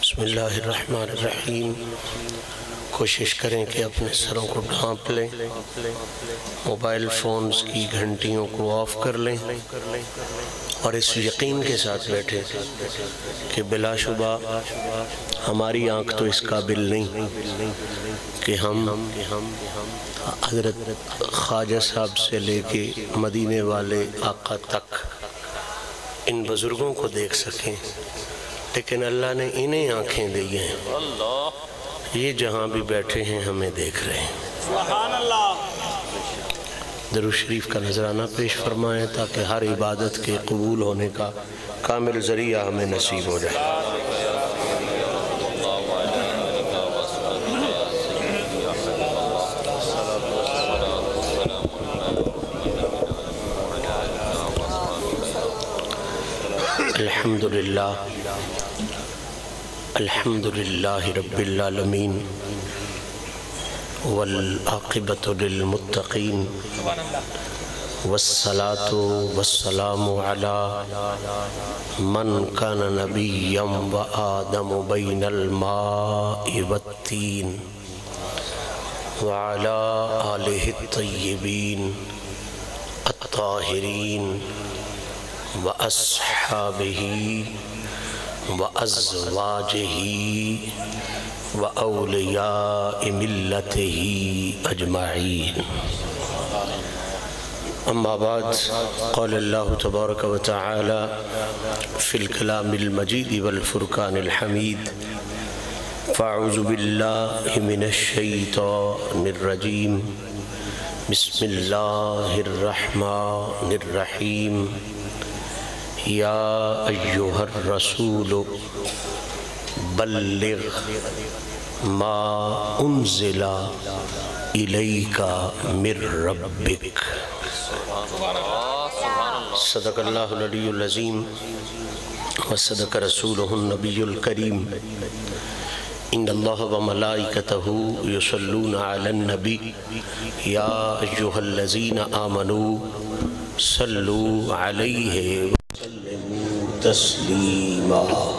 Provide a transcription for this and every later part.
بسم اللہ الرحمن الرحیم۔ کوشش کریں کہ اپنے سروں کو ڈھانپ لیں، موبائل فونز کی گھنٹیوں کو آف کر لیں اور اس یقین کے ساتھ بیٹھیں کہ بلا شبہ ہماری آنکھ تو اس قابل نہیں کہ ہم حضرت خواجہ صاحب سے لے کے مدینے والے آقا تک ان بزرگوں کو دیکھ سکیں، لیکن اللہ نے انہیں آنکھیں دی ہیں، یہ جہاں بھی بیٹھے ہیں ہمیں دیکھ رہے ہیں۔ سبحان اللہ۔ درود شریف کا نذرانہ پیش فرمائیں تاکہ ہر عبادت کے قبول ہونے کا کامل ذریعہ ہمیں نصیب ہو جائے۔ الحمدللہ رب العالمین والعاقبۃ للمتقین والصلاة والسلام علی من کان نبیا وآدم بین الماء والتین وعلی آلہ الطیبین الطاہرین وأصحابه وأزواجه وأولياء ملته أجمعين، أما بعد، قال الله تبارك وتعالى في الكلام المجيد والفرقان الحميد: فأعوذ بالله من الشيطان الرجيم، بسم الله الرحمن الرحيم، یا ایہا الرسول بلغ ما انزل الیک من ربک۔ صدق اللہ العلی العظیم وصدق رسولہ النبی الکریم۔ ان اللہ وملائکتہ یصلون علی النبی یا ایہا الذین آمنوا صلوا علیہ تسلیما۔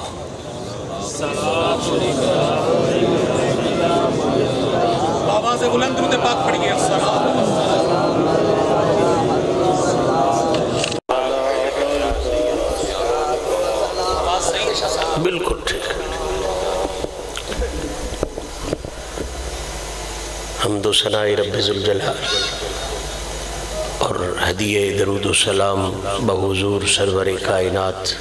آواز بلند درود پاک پڑھیے۔ بالکل ٹھیک۔ حمد و ثناء رب ذوالجلال اور ہدیہ درود و سلام بحضور سرور کائنات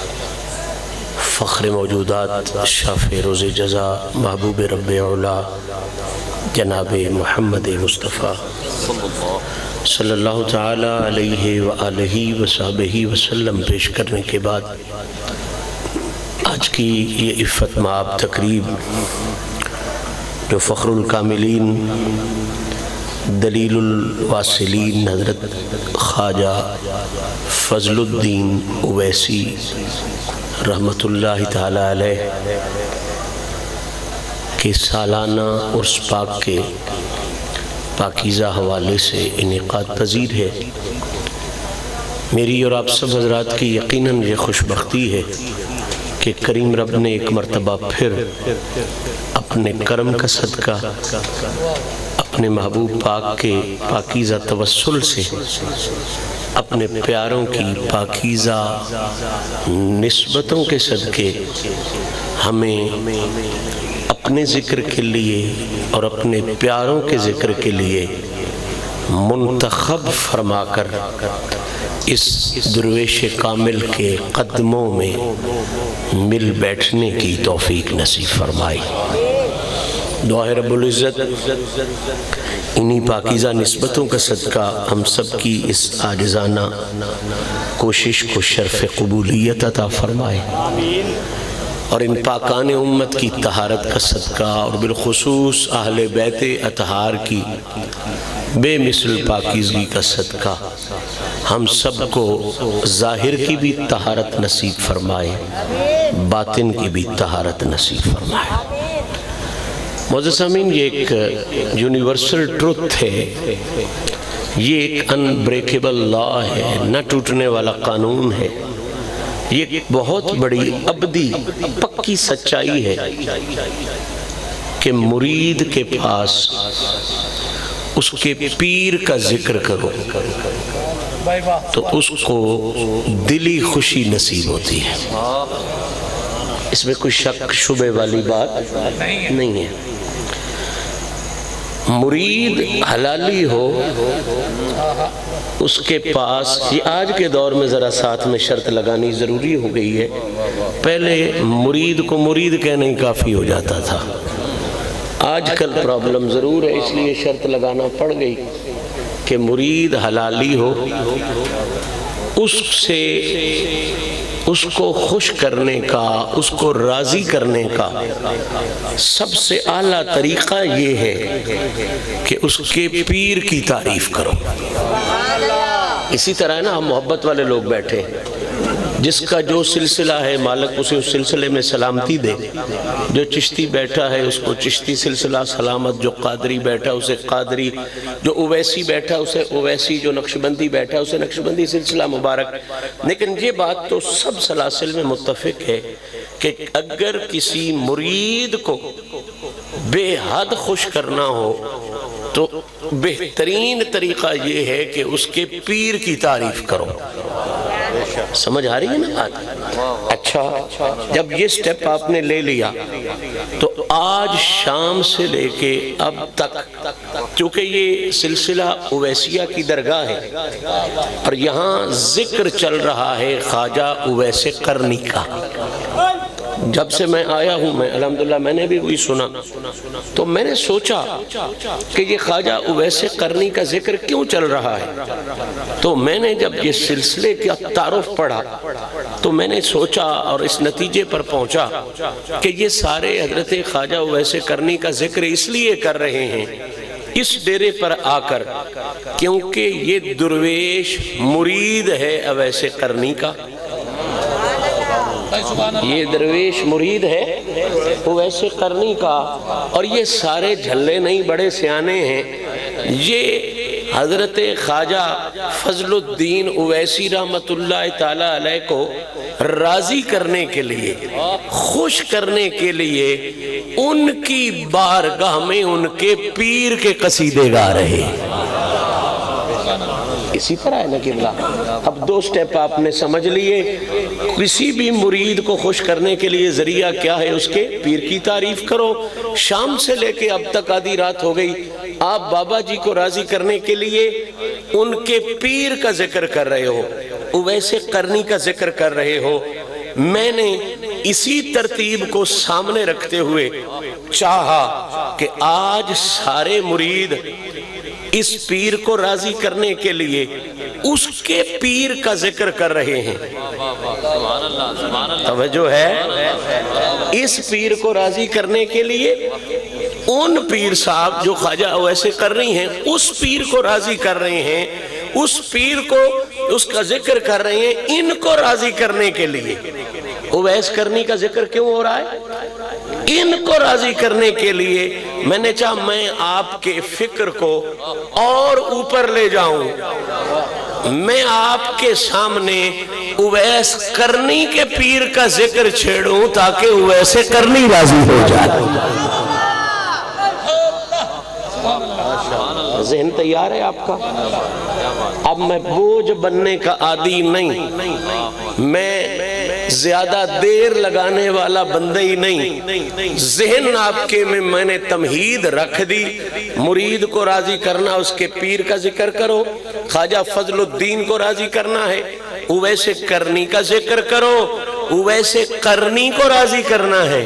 فخر موجودات شافع روز جزا محبوب رب علا جناب محمد مصطفیٰ صلی اللہ تعالی علیہ وآلہ وصحبہ وسلم پیش کرنے کے بعد آج کی یہ عفت مآب تقریب جو فخر الکاملین دلیل الواصلین حضرت خواجہ فضل الدین اویسی رحمت اللہ تعالی علیہ کے سالانہ عرس پاک کے پاکیزہ حوالے سے انعقاد پذیر ہے۔ میری اور آپ سب حضرات کی یقیناً یہ خوش بختی ہے کہ کریم رب نے ایک مرتبہ پھر اپنے کرم کا صدقہ اپنے محبوب پاک کے پاکیزہ توسل سے اپنے پیاروں کی پاکیزہ نسبتوں کے صدقے ہمیں اپنے ذکر کے لیے اور اپنے پیاروں کے ذکر کے لیے منتخب فرما کر اس درویش کامل کے قدموں میں مل بیٹھنے کی توفیق نصیب فرمائی۔ دعا ہے رب العزت انہی پاکیزہ نسبتوں کا صدقہ ہم سب کی اس عاجزانہ کوشش کو شرف قبولیت عطا فرمائے، اور ان پاکان امت کی طہارت کا صدقہ اور بالخصوص اہل بیت اطہار کی بے مثل پاکیزگی کا صدقہ ہم سب کو ظاہر کی بھی طہارت نصیب فرمائے، باطن کی بھی طہارت نصیب فرمائے۔ معزز سامعین، یہ ایک یونیورسل ٹروتھ ہے، یہ ایک انبریکیبل لا ہے، نہ ٹوٹنے والا قانون ہے یہ بہت بڑی ابدی پکی سچائی ہے کہ مرید کے پاس اس کے پیر کا ذکر کرو تو اس کو دلی خوشی نصیب ہوتی ہے. اس میں کوئی شک شبے والی بات نہیں ہے. مرید حلالی ہو اس کے پاس، یہ آج کے دور میں ذرا ساتھ میں شرط لگانی ضروری ہو گئی ہے. پہلے مرید کو مرید کہنا ہی کافی ہو جاتا تھا. آج کل پرابلم ضرور ہے، اس لیے شرط لگانا پڑ گئی کہ مرید حلالی ہو. اس سے اس کو خوش کرنے کا، اس کو راضی کرنے کا سب سے اعلیٰ طریقہ یہ ہے کہ اس کے پیر کی تعریف کرو. اسی طرح ہے نا، ہم محبت والے لوگ بیٹھے، جس کا جو سلسلہ ہے مالک اسے اس سلسلے میں سلامتی دے. جو چشتی بیٹھا ہے اس کو چشتی سلسلہ سلامت، جو قادری بیٹھا اسے قادری، جو اویسی بیٹھا اسے اویسی، جو نقشبندی بیٹھا اسے نقشبندی سلسلہ مبارک. لیکن یہ بات تو سب سلاسل میں متفق ہے کہ اگر کسی مرید کو بے حد خوش کرنا ہو تو بہترین طریقہ یہ ہے کہ اس کے پیر کی تعریف کرو. سمجھ آ رہی ہے نا بات؟ اچھا، جب یہ سٹیپ آپ نے لے لیا تو آج شام سے لے کے اب تک، چونکہ یہ سلسلہ اویسیہ کی درگاہ ہے اور یہاں ذکر چل رہا ہے خواجہ اویس قرنی کا. جب سے میں آیا ہوں الحمدللہ میں نے بھی وہی سنا، تو میں نے سوچا کہ یہ خواجہ اویس قرنی کا ذکر کیوں چل رہا ہے. تو میں نے جب یہ سلسلے کا تعارف پڑھا تو میں نے سوچا اور اس نتیجے پر پہنچا کہ یہ سارے حضرت خواجہ اویس قرنی کا ذکر اس لیے کر رہے ہیں اس ڈیرے پر آ کر کیونکہ یہ درویش مرید ہے اویس قرنی کا. یہ درویش مرید ہے اویس قرنی کا، اور یہ سارے جھلے نہیں، بڑے سیانے ہیں. یہ حضرت خواجہ فضل الدین اویسی رحمت اللہ تعالی علیہ کو راضی کرنے کے لیے، خوش کرنے کے لیے ان کی بارگاہ میں ان کے پیر کے قصیدے گا رہے. اسی طرح ہے نا قبلہ. اب دو سٹیپ آپ نے سمجھ لیے. کسی بھی مرید کو خوش کرنے کے لیے ذریعہ کیا ہے؟ اس کے پیر کی تعریف کرو. شام سے لے کے اب تک آدھی رات ہو گئی، آپ بابا جی کو راضی کرنے کے لیے ان کے پیر کا ذکر کر رہے ہو، اویس قرنی کا ذکر کر رہے ہو. میں نے اسی ترتیب کو سامنے رکھتے ہوئے چاہا کہ آج سارے مرید اس پیر کو راضی کرنے کے لیے اس کے پیر کا ذکر کر رہے ہیں. توجہ ہے؟ اس پیر کو راضی کرنے کے لیے ان پیر صاحب جو خواجہ اویس قرنی ہیں اس پیر کو راضی کر رہے ہیں، اس پیر کو اس کا ذکر کر رہے ہیں ان کو راضی کرنے کے لیے. اویس قرنی کا ذکر کیوں ہو رہا ہے؟ ان کو راضی کرنے کے لیے. میں نے چاہا میں آپ کے فکر کو اور اوپر لے جاؤں، میں آپ کے سامنے اویس قرنی کے پیر کا ذکر چھیڑوں تاکہ اویس قرنی راضی ہو جائے. ذہن تیار ہے آپ کا؟ اب میں بوجھ بننے کا عادی نہیں، میں زیادہ دیر لگانے والا بندہ ہی نہیں. ذہن آپ کے میں نے تمہید رکھ دی. مرید کو راضی کرنا، اس کے پیر کا ذکر کرو. خواجہ فضل الدین کو راضی کرنا ہے، اویس قرنی کا ذکر کرو. اویس قرنی کو راضی کرنا ہے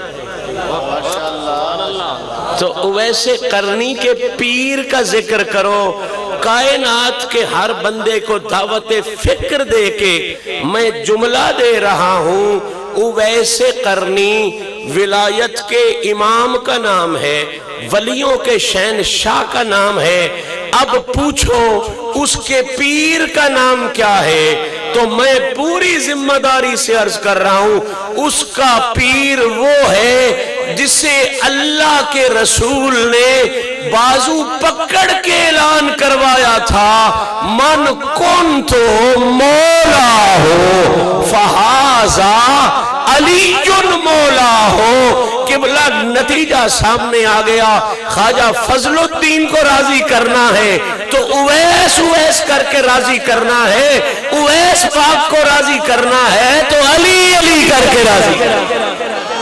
تو اویس قرنی کے پیر کا ذکر کرو. کائنات کے ہر بندے کو دعوت فکر دے کے میں جملہ دے رہا ہوں، اویس قرنی ولایت کے امام کا نام ہے، ولیوں کے شہنشاہ کا نام ہے. اب پوچھو اس کے پیر کا نام کیا ہے؟ تو میں پوری ذمہ داری سے عرض کر رہا ہوں اس کا پیر وہ ہے جسے اللہ کے رسول نے بازو پکڑ کے اعلان کروایا تھا من کنت مولا ہو فہذا علی مولا ہو. قبلہ نتیجہ سامنے آ گیا. خواجہ فضل الدین کو راضی کرنا ہے تو اویس کر کے راضی کرنا ہے, اویس پاک کو راضی کرنا ہے تو علی کر کے راضی کرنا ہے.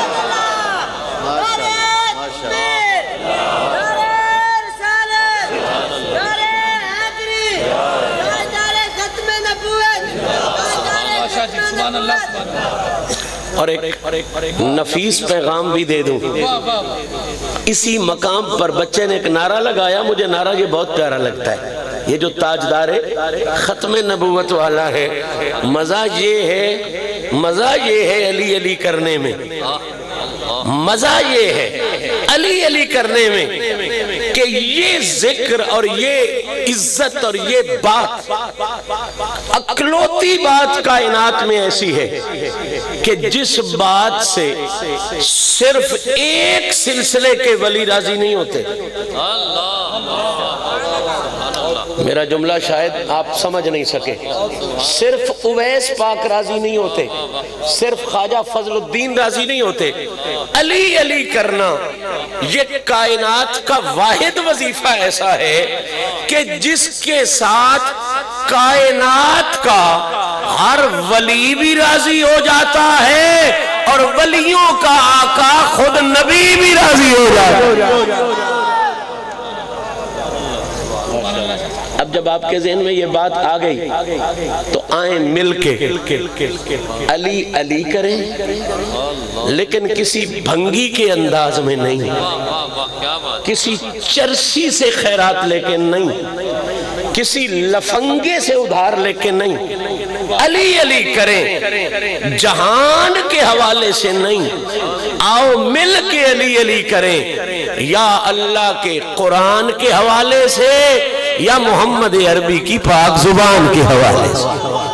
اور ایک نفیس پیغام بھی دے دوں. اسی مقام پر بچے نے ایک نعرہ لگایا, مجھے نعرہ یہ بہت پیارا لگتا ہے. یہ جو تاجدار ختم نبوت والا ہے, مزہ یہ ہے علی کرنے میں, مزہ یہ ہے علی کرنے میں کہ یہ ذکر اور یہ عزت اور یہ بات اکلوتی بات کائنات میں ایسی ہے کہ جس بات سے صرف ایک سلسلے کے ولی راضی نہیں ہوتے. میرا جملہ شاید آپ سمجھ نہیں سکے. صرف اویس پاک راضی نہیں ہوتے, صرف خواجہ فضل الدین راضی نہیں ہوتے. علی کرنا یہ کائنات کا واحد وظیفہ ایسا ہے کہ جس کے ساتھ کائنات کا ہر ولی بھی راضی ہو جاتا ہے اور ولیوں کا آقا خود نبی بھی راضی ہو جاتا ہے. اب جب آپ کے ذہن میں یہ بات آ گئی تو آئیں مل کے علی کریں, لیکن کسی بھنگی کے انداز میں نہیں, کسی چرسی سے خیرات لے کے نہیں, کسی لفنگے سے ادھار لے کے نہیں. علی کریں, جہان کے حوالے سے نہیں. آؤ مل کے علی کریں, یا اللہ کے قرآن کے حوالے سے یا محمد عربی کی پاک زبان کے حوالے سے.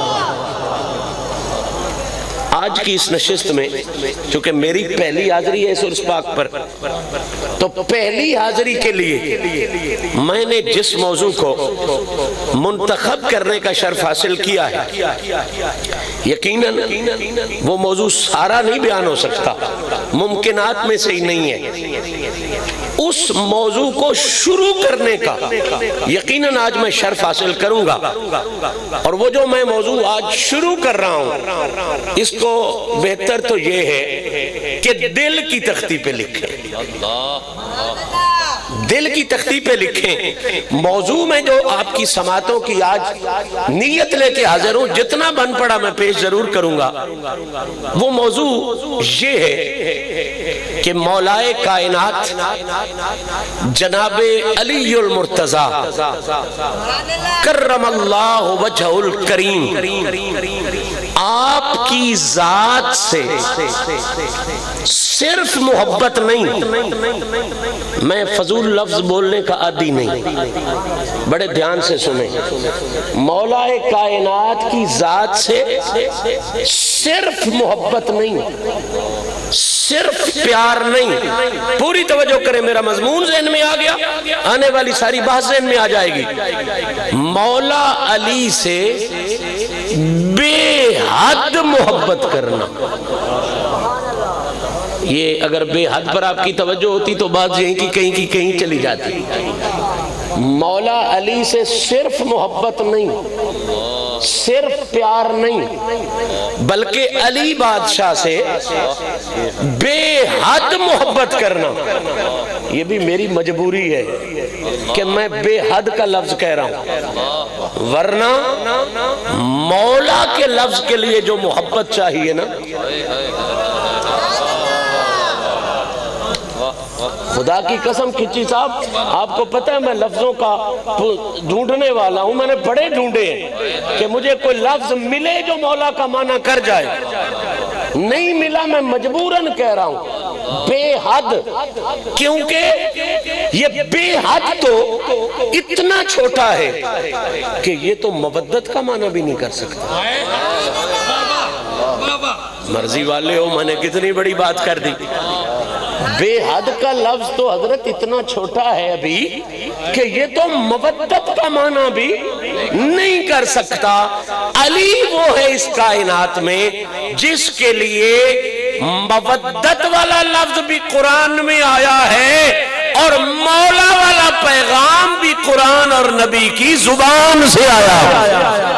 آج کی اس نشست میں چونکہ میری پہلی حاضری ہے اس عرس پاک پر, تو پہلی حاضری کے لیے میں نے جس موضوع کو منتخب کرنے کا شرف حاصل کیا ہے, یقیناً وہ موضوع سارا نہیں بیان ہو سکتا, ممکنات میں سے ہی نہیں ہے. اس موضوع کو شروع کرنے کا یقیناً آج میں شرف حاصل کروں گا, اور وہ جو میں موضوع آج شروع کر رہا ہوں اس کو بہتر تو یہ ہے کہ دل کی تختی پہ لکھیں, دل کی تختی پہ لکھیں. موضوع میں جو آپ کی سماعتوں کی آج نیت لے کے حاضر ہوں, جتنا بن پڑا میں پیش ضرور کروں گا. وہ موضوع یہ ہے کہ مولائے کائنات جناب علی المرتضی کرم اللہ وجہ الکریم, آپ کی ذات سے صرف محبت نہیں, میں فضول لفظ بولنے کا عادی نہیں, بڑے دھیان سے سنیں, مولا کائنات کی ذات سے صرف محبت نہیں, صرف پیار نہیں. پوری توجہ کریں, میرا مضمون ذہن میں آ گیا, آنے والی ساری بات ذہن میں آ جائے گی. مولا علی سے بے حد محبت کرنا, یہ اگر بے حد پر آپ کی توجہ ہوتی تو بات یہیں کی کہیں چلی جاتی. مولا علی سے صرف محبت نہیں, صرف پیار نہیں, بلکہ علی بادشاہ سے بے حد محبت کرنا. یہ بھی میری مجبوری ہے کہ میں بے حد کا لفظ کہہ رہا ہوں, ورنہ مولا کے لفظ کے لیے جو محبت چاہیے نا, خدا کی قسم کھچی صاحب آپ کو پتہ ہے میں لفظوں کا ڈھونڈنے والا ہوں, میں نے بڑے ڈھونڈے ہیں کہ مجھے کوئی لفظ ملے جو مولا کا معنی کر جائے, نہیں ملا, میں مجبوراً کہہ رہا ہوں بے حد, کیونکہ یہ بے حد تو اتنا چھوٹا ہے کہ یہ تو مودت کا معنی بھی نہیں کر سکتا. مرضی والے ہو, میں نے کتنی بڑی بات کر دی. بے حد کا لفظ تو حضرت اتنا چھوٹا ہے ابھی کہ یہ تو مودت کا معنی بھی نہیں کر سکتا۔ علی وہ ہے اس کائنات میں جس کے لیے مودت والا لفظ بھی قرآن میں آیا ہے اور مولا والا پیغام بھی قرآن اور نبی کی زبان سے آیا ہے۔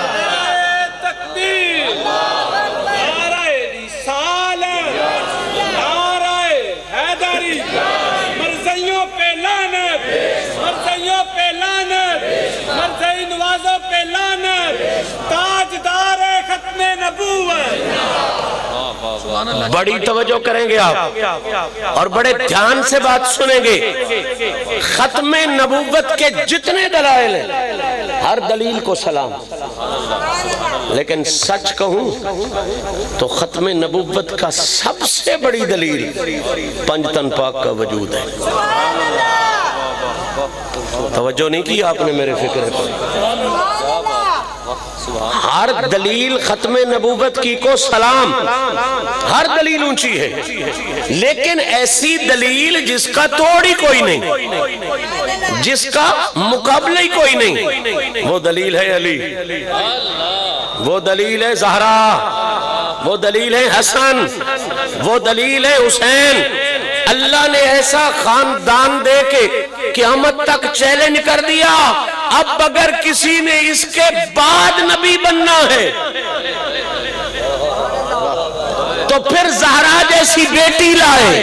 بڑی توجہ کریں گے آپ اور بڑے دھیان سے بات سنیں گے۔ ختم نبوت کے جتنے دلائل ہیں ہر دلیل کو سلام، لیکن سچ کہوں تو ختم نبوت کا سب سے بڑی دلیل پنجتن پاک کا وجود ہے۔ توجہ نہیں کی آپ نے میرے فکر پر؟ ہر دلیل ختم نبوت کی کو سلام، ہر دلیل اونچی ہے، لیکن ایسی دلیل جس کا توڑ ہی کوئی نہیں، جس کا مقابلہ ہی کوئی نہیں، وہ دلیل ہے علی، وہ دلیل ہے زہرا، وہ دلیل ہے حسن، وہ دلیل ہے حسین۔ اللہ نے ایسا خاندان دے کے قیامت تک چیلنج کر دیا، اب اگر کسی نے اس کے بعد نبی بننا ہے تو پھر زہرا جیسی بیٹی لائے،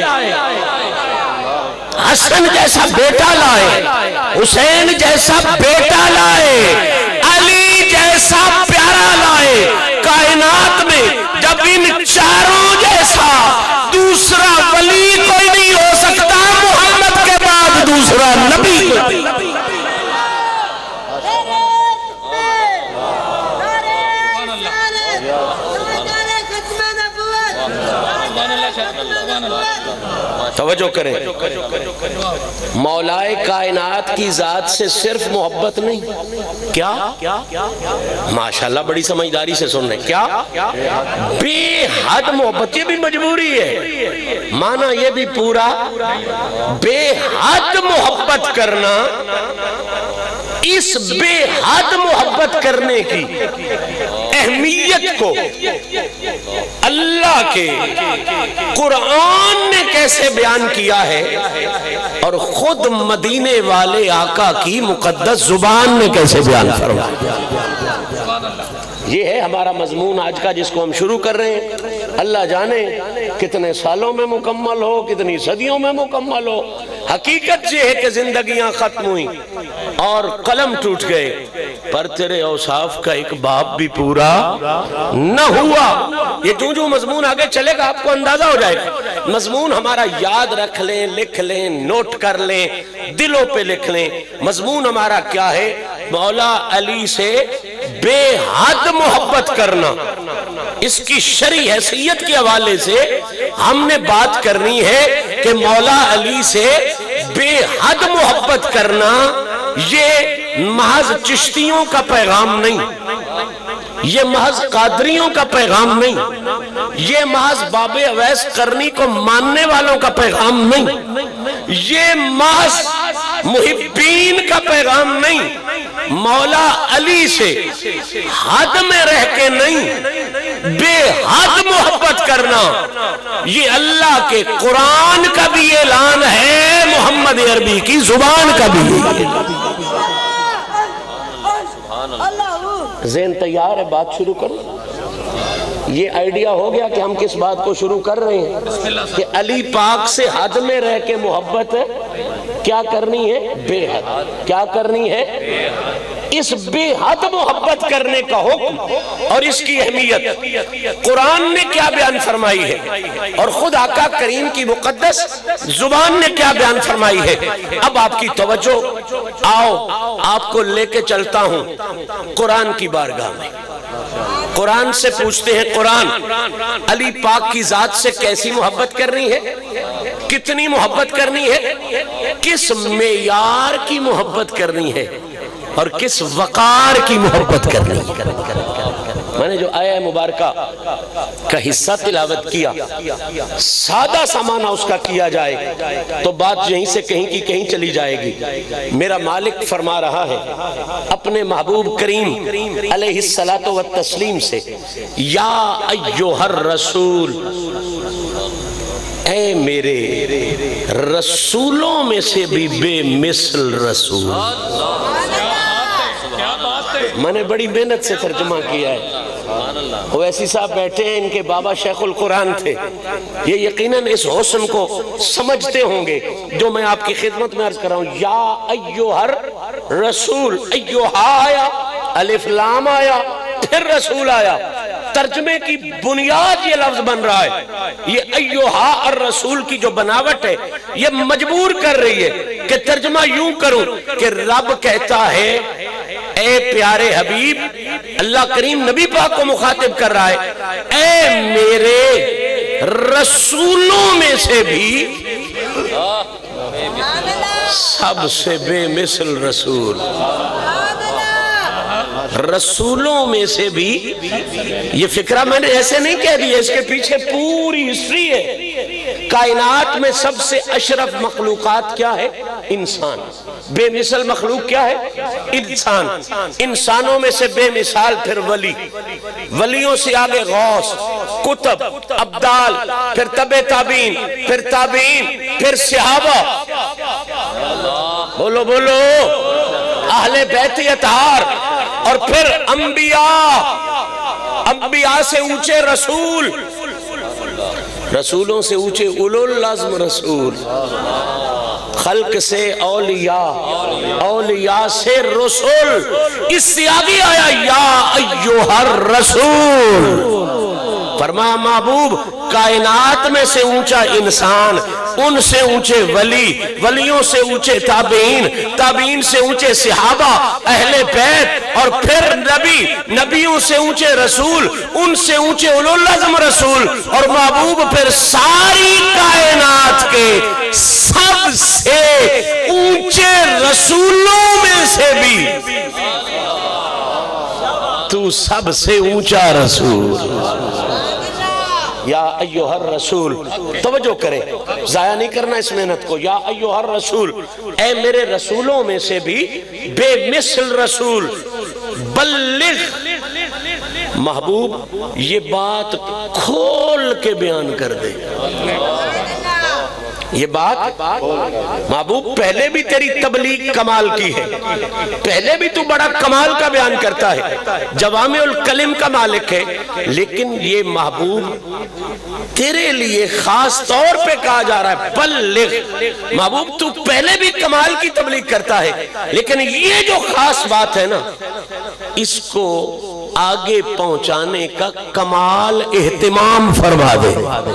حسن جیسا بیٹا لائے، حسین جیسا بیٹا لائے، علی جیسا پیارا لائے۔ کائنات میں جب ان چاروں جیسا دوسرا ولی کوئی نہیں ہو سکتا، محمد کے بعد دوسرا نبی کوئی نہیں۔ توجہ کریں، مولا کائنات کی ذات سے صرف محبت نہیں، کیا ماشاءاللہ بڑی سمجھداری سے سن رہے، کیا بے حد محبت، یہ بھی مجبوری ہے، معنی یہ بھی پورا بے حد محبت کرنا۔ اس بے حد محبت کرنے کی اہمیت کو اللہ کے قرآن نے کیسے بیان کیا ہے اور خود مدینے والے آقا کی مقدس زبان نے کیسے بیان فرمایا۔ یہ ہے ہمارا مضمون آج کا جس کو ہم شروع کر رہے ہیں۔ اللہ جانے کتنے سالوں میں مکمل ہو، کتنی صدیوں میں مکمل ہو۔ حقیقت یہ ہے کہ زندگیاں ختم ہوئیں اور قلم ٹوٹ گئے، پر تیرے اوصاف کا ایک باب بھی پورا نہ ہوا۔ یہ جو مضمون آگے چلے گا آپ کو اندازہ ہو جائے گا۔ مضمون ہمارا یاد رکھ لیں، لکھ لیں، نوٹ کر لیں، دلوں پہ لکھ لیں۔ مضمون ہمارا کیا ہے؟ مولا علی سے بے حد محبت کرنا۔ اس کی شرعی حیثیت کے حوالے سے ہم نے بات کرنی ہے کہ مولا علی سے بے حد محبت کرنا یہ محض چشتیوں کا پیغام نہیں، یہ محض قادریوں کا پیغام نہیں، یہ محض باب اویس قرنی کو ماننے والوں کا پیغام نہیں، یہ محض محبین کا پیغام نہیں۔ مولا علی سے حد میں رہ کے نہیں، بے حد محبت کرنا یہ اللہ کے قرآن کا بھی اعلان ہے، محمد عربی کی زبان کا بھی۔ ذہن تیار ہے؟ بات شروع کرو۔ یہ آئیڈیا ہو گیا کہ ہم کس بات کو شروع کر رہے ہیں کہ علی پاک سے حد میں رہ کے محبت کیا کرنی ہے؟ بے حد۔ کیا کرنی ہے؟ اس بے حد محبت کرنے کا حکم اور اس کی اہمیت قرآن نے کیا بیان فرمائی ہے اور خود آقا کریم کی مقدس زبان نے کیا بیان فرمائی ہے۔ اب آپ کی توجہ، آؤ آپ کو لے کے چلتا ہوں قرآن کی بارگاہ میں۔ قرآن سے پوچھتے ہیں، قرآن علی پاک کی ذات سے کیسی محبت کرنی ہے، کتنی محبت کرنی ہے، کس معیار کی محبت کرنی ہے اور کس وقار کی محبت کرنی ہے۔ میں نے جو آیہ مبارکہ کا حصہ تلاوت کیا، سادہ سا معنی اس کا کیا جائے تو بات یہیں سے کہیں کی کہیں چلی جائے گی۔ میرا مالک فرما رہا ہے اپنے محبوب کریم علیہ الصلاۃ والتسلیم سے، یا ایھا الرسول، اے میرے رسولوں میں سے بھی بے مثل رسول۔ میں نے بڑی محنت سے ترجمہ کیا ہے۔ ویسی صاحب بیٹھے ہیں، ان کے بابا شیخ القرآن تھے، یہ یقیناً اس حسن کو سمجھتے ہوں گے جو میں آپ کی خدمت میں عرض کر رہا ہوں۔ یا ایھا الرسول، ایھا آیا، الف لام آیا، پھر رسول آیا۔ ترجمے کی بنیاد یہ لفظ بن رہا ہے۔ یہ ایھا الرسول کی جو بناوٹ ہے یہ مجبور کر رہی ہے کہ ترجمہ یوں کروں کہ رب کہتا ہے اے پیارے حبیب، اللہ کریم نبی پاک کو مخاطب کر رہا ہے، اے میرے رسولوں میں سے بھی سب سے بے مثل رسول۔ رسولوں میں سے بھی، یہ فکرہ میں نے ایسے نہیں کہہ دیا، اس کے پیچھے پوری ہسٹری ہے۔ کائنات میں سب سے اشرف مخلوقات کیا ہے؟ انسان۔ بے مثل مخلوق کیا ہے؟ انسان۔ انسانوں میں سے بے مثال پھر ولی، ولیوں سے آگے غوث، کتب، ابدال، پھر تبع تابعین، پھر تابعین، پھر صحابہ، بولو بولو، اہل بیت اطہار، اور پھر انبیاء، انبیاء سے اونچے رسول، رسولوں سے اونچے اولو العزم رسول، خلق سے اولیاء، اولیاء سے رسول۔ اس سے آگے آیا یا ایھا الرسول، فرمایا محبوب کائنات میں سے اونچا انسان، ان سے اونچے ولی، ولیوں سے اونچے تابعین، تابعین سے اونچے صحابہ، اہل بیت، اور پھر نبی، نبیوں سے اونچے رسول، ان سے اونچے اولو العزم رسول، اور محبوب پھر ساری کائنات کے سب سے اونچے رسولوں میں سے بھی تو سب سے اونچا رسول۔ یا ایھا الرسول، توجہ کریں، ضائع نہیں کرنا اس محنت کو۔ یا ایھا الرسول، اے میرے رسولوں میں سے بھی بے مثل رسول، بلغ، محبوب یہ بات کھول کے بیان کر دے۔ یہ بات محبوب پہلے بھی تیری تبلیغ کمال کی ہے، پہلے بھی تو بڑا کمال کا بیان کرتا ہے، جوامع الکلم کا مالک ہے، لیکن یہ محبوب تیرے لیے خاص طور پہ کہا جا رہا ہے بلغ۔ محبوب تو پہلے بھی کمال کی تبلیغ کرتا ہے، لیکن یہ جو خاص بات ہے نا، اس کو آگے پہنچانے کا کمال اہتمام فرما دے،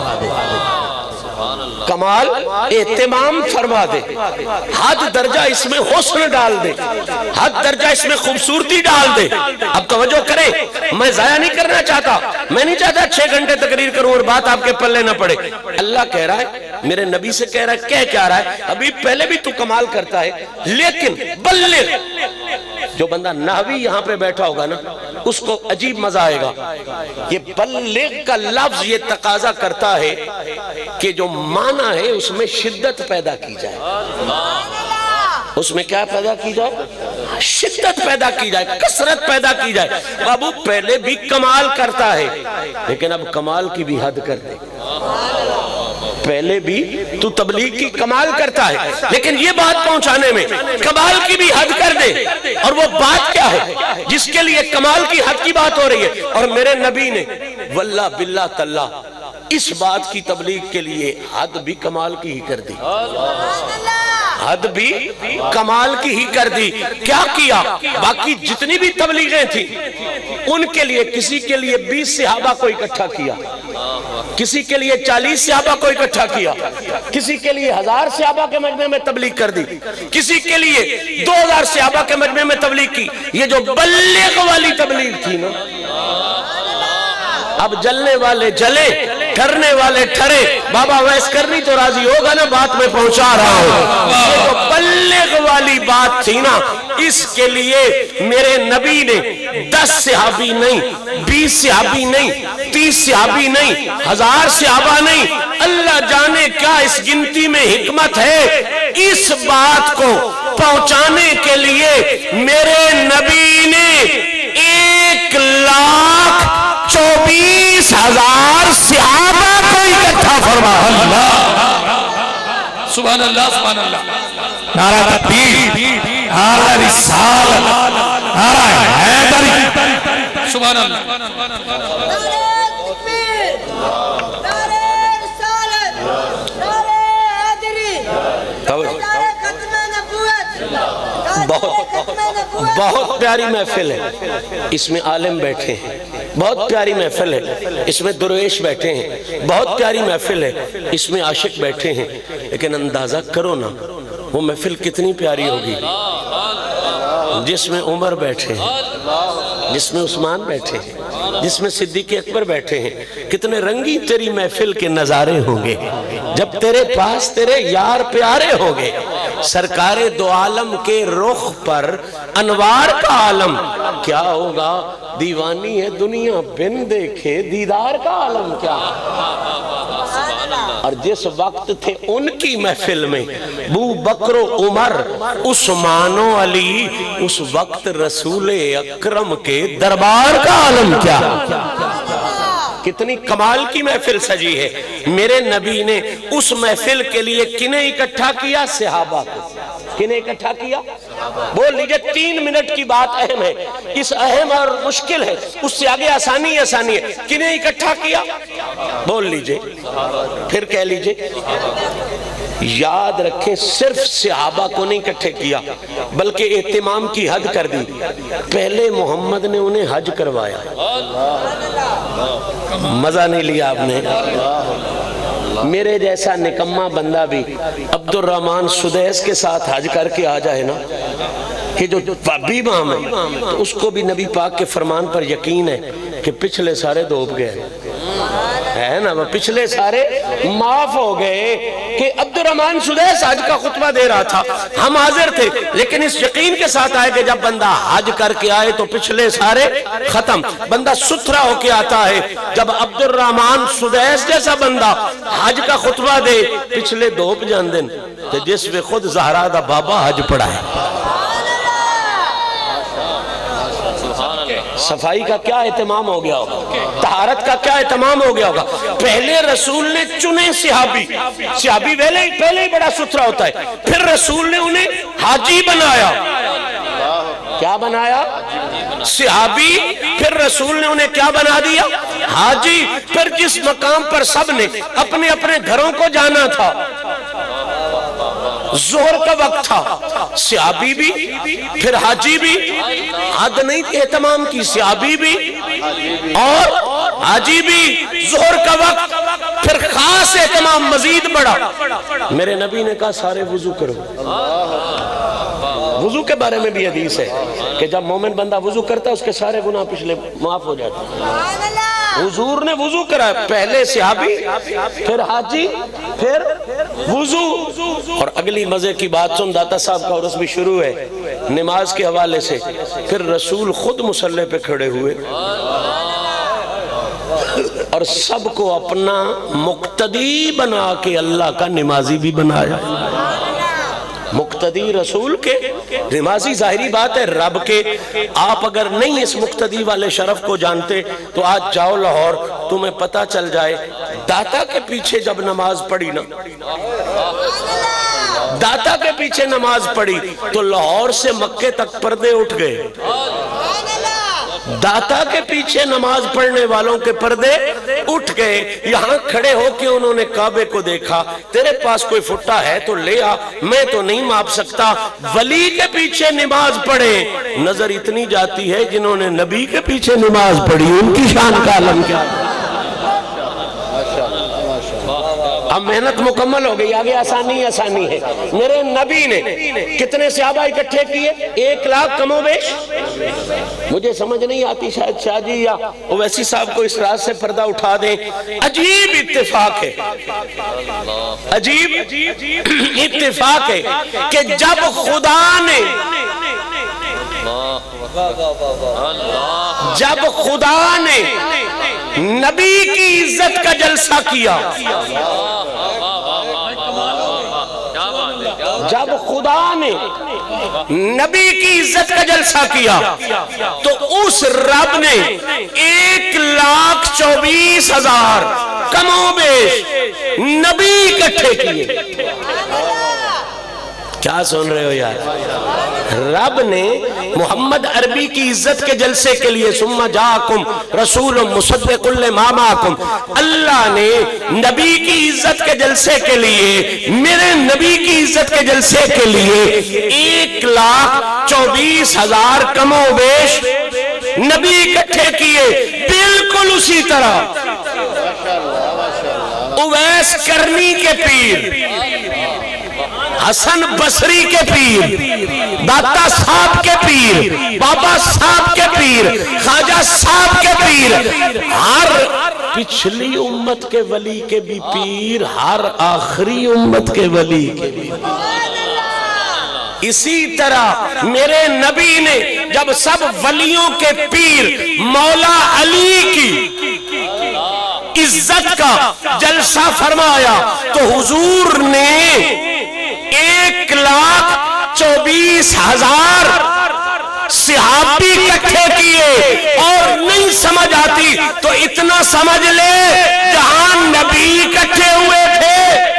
کمال اہتمام فرما دے، حد درجہ اس میں حسن ڈال دے، حد درجہ اس میں خوبصورتی ڈال دے۔ اب توجہ کریں، میں ضائع نہیں کرنا چاہتا، میں نہیں چاہتا 6 گھنٹے تقریر کروں اور بات آپ کے پلے نہ پڑے۔ اللہ کہہ رہا ہے، میرے نبی سے کہہ رہا ہے، کہہ کیا رہا ہے؟ ابھی پہلے بھی تو کمال کرتا ہے، لیکن بلغ۔ جو بندہ نحوی یہاں پہ بیٹھا ہوگا نا، اس کو عجیب مزہ آئے گا۔ یہ بلغ کا لفظ یہ تقاضا کرتا ہے کہ جو معنی ہے اس میں شدت پیدا کی جائے، اس میں کیا پیدا کی جائے؟ شدت پیدا کی جائے، کثرت پیدا کی جائے۔ بابو پہلے بھی کمال کرتا ہے، لیکن اب کمال کی بھی حد کر دے۔ پہلے بھی تو تبلیغ کی کمال کرتا ہے، لیکن یہ بات پہنچانے میں کمال کی بھی حد کر دے۔ اور وہ بات کیا ہے جس کے لیے کمال کی حد کی بات ہو رہی ہے؟ اور میرے نبی نے واللہ باللہ تاللہ اس بات کی تبلیغ کے لیے حد بھی کمال کی ہی کر دی، حد بھی کمال کی ہی کر دی۔ کیا کیا؟ باقی جتنی بھی تبلیغیں تھیں ان کے لیے، کسی کے لیے 20 صحابہ کو اکٹھا کیا، کسی کے لیے 40 صحابہ کو اکٹھا کیا، کسی کے لیے 1000 صحابہ کے مجمع میں تبلیغ کر دی، کسی کے لیے 2000 صحابہ کے مجمع میں تبلیغ کی۔ یہ جو بلغ والی تبلیغ تھی نا، اب جلنے والے جلے ٹھرنے والے ٹھرے. بابا ویس کرنی تو راضی ہوگا نا بات میں پہنچا رہا ہوں. یہ جو بلغ والی بات تھی نا, اس کے لیے میرے نبی نے 10 صحابی نہیں, 20 صحابی نہیں, 30 صحابی نہیں, 1000 صحابہ نہیں, اللہ جانے کیا اس گنتی میں حکمت ہے. اس بات کو پہنچانے کے لیے میرے نبی نے 1,24,000 صحابہ کو اکٹھا فرمایا. سبحان اللہ سبحان اللہ. نعرہ تکبیر, نعرہ رسالت, نعرہ حیدری. سبحان اللہ. بہت پیاری محفل ہے, اس میں عالم بیٹھے ہیں. بہت پیاری محفل ہے, اس میں درویش بیٹھے ہیں. بہت پیاری محفل ہے, اس میں عاشق بیٹھے ہیں. لیکن اندازہ کرو نا وہ محفل کتنی پیاری ہوگی جس میں عمر بیٹھے ہیں, جس میں عثمان بیٹھے ہیں, جس میں صدیق اکبر بیٹھے ہیں. کتنے رنگی تیری محفل کے نظارے ہوں گے جب تیرے پاس تیرے یار پیارے ہوں گے. سرکار دو عالم کے رخ پر انوار کا عالم کیا ہوگا. دیوانی ہے دنیا بن دیکھے دیدار کا عالم کیا. اور جس وقت تھے ان کی محفل میں ابو بکر و عمر عثمان و علی, اس وقت رسول اکرم کے دربار کا عالم کیا. کتنی کمال کی محفل سجی ہے. میرے نبی نے اس محفل کے لیے کنہیں اکٹھا کیا؟ صحابہ کو. کنہیں اکٹھا کیا؟ بول لیجئے, 3 منٹ کی بات اہم ہے, اس اہم اور مشکل ہے, اس سے آگے آسانی آسانی ہے. کنہیں اکٹھا کیا؟ بول لیجئے, پھر کہہ لیجئے. یاد رکھیں صرف صحابہ کو نہیں اکٹھے کیا بلکہ اہتمام کی حد کر دی. پہلے محمد نے انہیں حج کروایا. مزہ نہیں لیا آپ نے. میرے جیسا نکمہ بندہ بھی عبد الرحمن سدیس کے ساتھ حج کر کے آ جائے نا, کہ جو بابی مام ہے, تو اس کو بھی نبی پاک کے فرمان پر یقین ہے کہ پچھلے سارے ڈوب گئے ہے نا, وہ پچھلے سارے معاف ہو گئے. کہ عبد الرحمن سدیس حج کا خطبہ دے رہا تھا, ہم حاضر تھے, لیکن اس یقین کے ساتھ آئے کہ جب بندہ حج کر کے آئے تو پچھلے سارے ختم. بندہ ستھرا ہو کے آتا ہے. جب عبد الرحمن سدیس جیسا بندہ حج کا خطبہ دے, پچھلے ڈوب جان دن, تو جس میں خود زہرا دا بابا حج پڑھا ہے. صفائی کا کیا اہتمام ہو گیا ہوگا, طہارت کا کیا اہتمام ہو گیا ہوگا. پہلے رسول نے چنے صحابی, صحابی پہلے ہی بڑا ستھرا ہوتا ہے, پھر رسول نے انہیں حاجی بنایا. کیا بنایا؟ صحابی. پھر رسول نے انہیں کیا بنا دیا؟ حاجی. پھر جس مقام پر سب نے اپنے اپنے گھروں کو جانا تھا, ظہر کا وقت تھا, صحابی بھی پھر حاجی بھی, حد نہیں اہتمام کی, صحابی بھی اور حاجی بھی, ظہر کا وقت, پھر خاص اہتمام مزید بڑا. میرے نبی نے کہا سارے وضو کرو. وضو کے بارے میں بھی حدیث ہے کہ جب مومن بندہ وضو کرتا ہے اس کے سارے گناہ پچھلے معاف ہو جاتے ہیں. حضور نے وضو کرا, پہلے صحابی, پھر حاجی, پھر وضو. اور اگلی مزے کی بات سن, داتا صاحب کا عرس بھی شروع ہے نماز کے حوالے سے. پھر رسول خود مصلی پہ کھڑے ہوئے اور سب کو اپنا مقتدی بنا کے اللہ کا نمازی بھی بنایا. مقتدی رسول کے, نمازی ظاہری بات ہے رب کے. آپ اگر نہیں اس مقتدی والے شرف کو جانتے تو آج جاؤ لاہور, تمہیں پتہ چل جائے داتا کے پیچھے جب نماز پڑھی نا, داتا کے پیچھے نماز پڑھی تو لاہور سے مکے تک پردے اٹھ گئے. داتا کے پیچھے نماز پڑھنے والوں کے پردے اٹھ گئے. یہاں کھڑے ہو کے انہوں نے کعبے کو دیکھا, تیرے پاس کوئی فٹا ہے تو لے آ, میں تو نہیں ماپ سکتا. ولی کے پیچھے نماز پڑھے, نظر اتنی جاتی ہے جنہوں نے نبی کے پیچھے نماز پڑھی ان کی شان کا عالم کیا. اب محنت مکمل ہو گئی، آگے آسانی آسانی ہے۔ میرے نبی نے کتنے صحابہ اکٹھے کیے؟ 1,00,000 کم و بیش۔ مجھے سمجھ نہیں آتی، شاید شاہ جی یا اویسی صاحب کو اس راز سے پردہ اٹھا دیں۔ عجیب اتفاق ہے، عجیب اتفاق ہے کہ جب خدا نے نبی کی عزت کا جلسہ کیا، جب خدا نے نبی کی عزت کا جلسہ کیا تو اس رب نے 1,24,000 کم و بیش نبی اکٹھے کیے۔ کیا سن رہے ہو یار؟ رب نے محمد عربی کی عزت کے جلسے کے لیے ثم جاءکم رسول مصدق لما معکم، اللہ نے نبی کی عزت کے جلسے کے لیے، میرے نبی کی عزت کے جلسے کے لیے 1,24,000 کم و بیش نبی اکٹھے کیے۔ بالکل اسی طرح اویس کرنی کے پیر، حسن بصری کے پیر، داتا صاحب کے پیر، بابا صاحب کے پیر، خواجہ صاحب کے پیر، ہر پچھلی امت کے ولی کے بھی پیر، ہر آخری امت کے ولی کے بھی۔ اسی طرح میرے نبی نے جب سب ولیوں کے پیر مولا علی کی عزت کا جلسہ فرمایا تو حضور نے 1,24,000 صحابی اکٹھے کیے، اور نہیں سمجھ آتی تو اتنا سمجھ لے جہاں نبی اکٹھے ہوئے تھے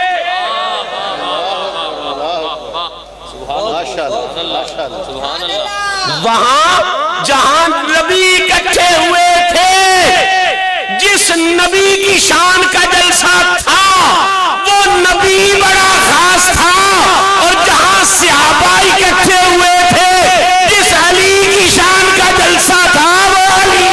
وہاں جہاں نبی اکٹھے ہوئے تھے، جس نبی کی شان کا جلسہ تھا وہ نبی بڑا خاص تھا، اور جہاں صحابہ اکٹھے ہوئے تھے جس علی کی شان کا جلسہ تھا وہ علی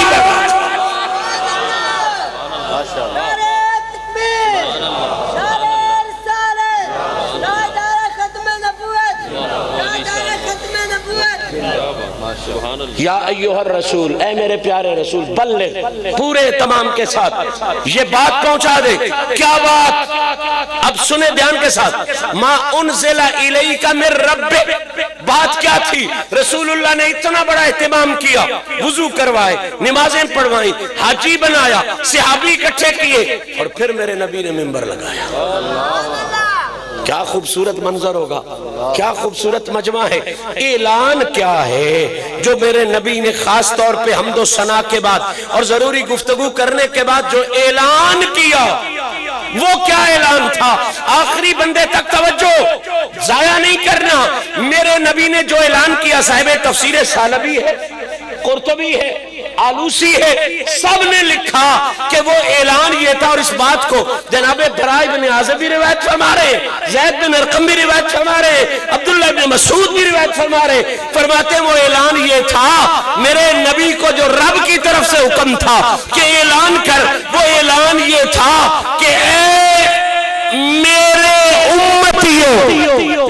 یا ایوہ الرسول، اے میرے پیارے رسول، بلغ، پورے تمام کے ساتھ یہ بات پہنچا دے۔ کیا بات؟ اب سنیں دھیان کے ساتھ۔ ما انزل الیک من ربک، بات کیا تھی؟ رسول اللہ نے اتنا بڑا اہتمام کیا، وضو کروائے، نمازیں پڑھوائیں، حاجی بنایا، صحابی اکٹھے کیے، اور پھر میرے نبی نے منبر لگایا۔ کیا خوبصورت منظر ہوگا، کیا خوبصورت مجمع ہے۔ اعلان کیا ہے جو میرے نبی نے خاص طور پہ حمد و ثنا کے بعد اور ضروری گفتگو کرنے کے بعد جو اعلان کیا، وہ کیا اعلان تھا؟ آخری بندے تک توجہ ضائع نہیں کرنا۔ میرے نبی نے جو اعلان کیا، صاحب تفسیر سالبی ہے، قرطبی ہے، آلوسی ہے، سب نے لکھا کہ وہ اعلان یہ تھا، اور اس بات کو جناب براء بن عازب بھی روایت فرما رہے، زید بن ارقم بھی روایت فرما رہے، عبداللہ بن مسعود بھی روایت فرما رہے، فرماتے ہیں وہ اعلان یہ تھا، میرے نبی کو جو رب کی طرف سے حکم تھا کہ اعلان کر، وہ اعلان یہ تھا کہ اے میرے امتیوں،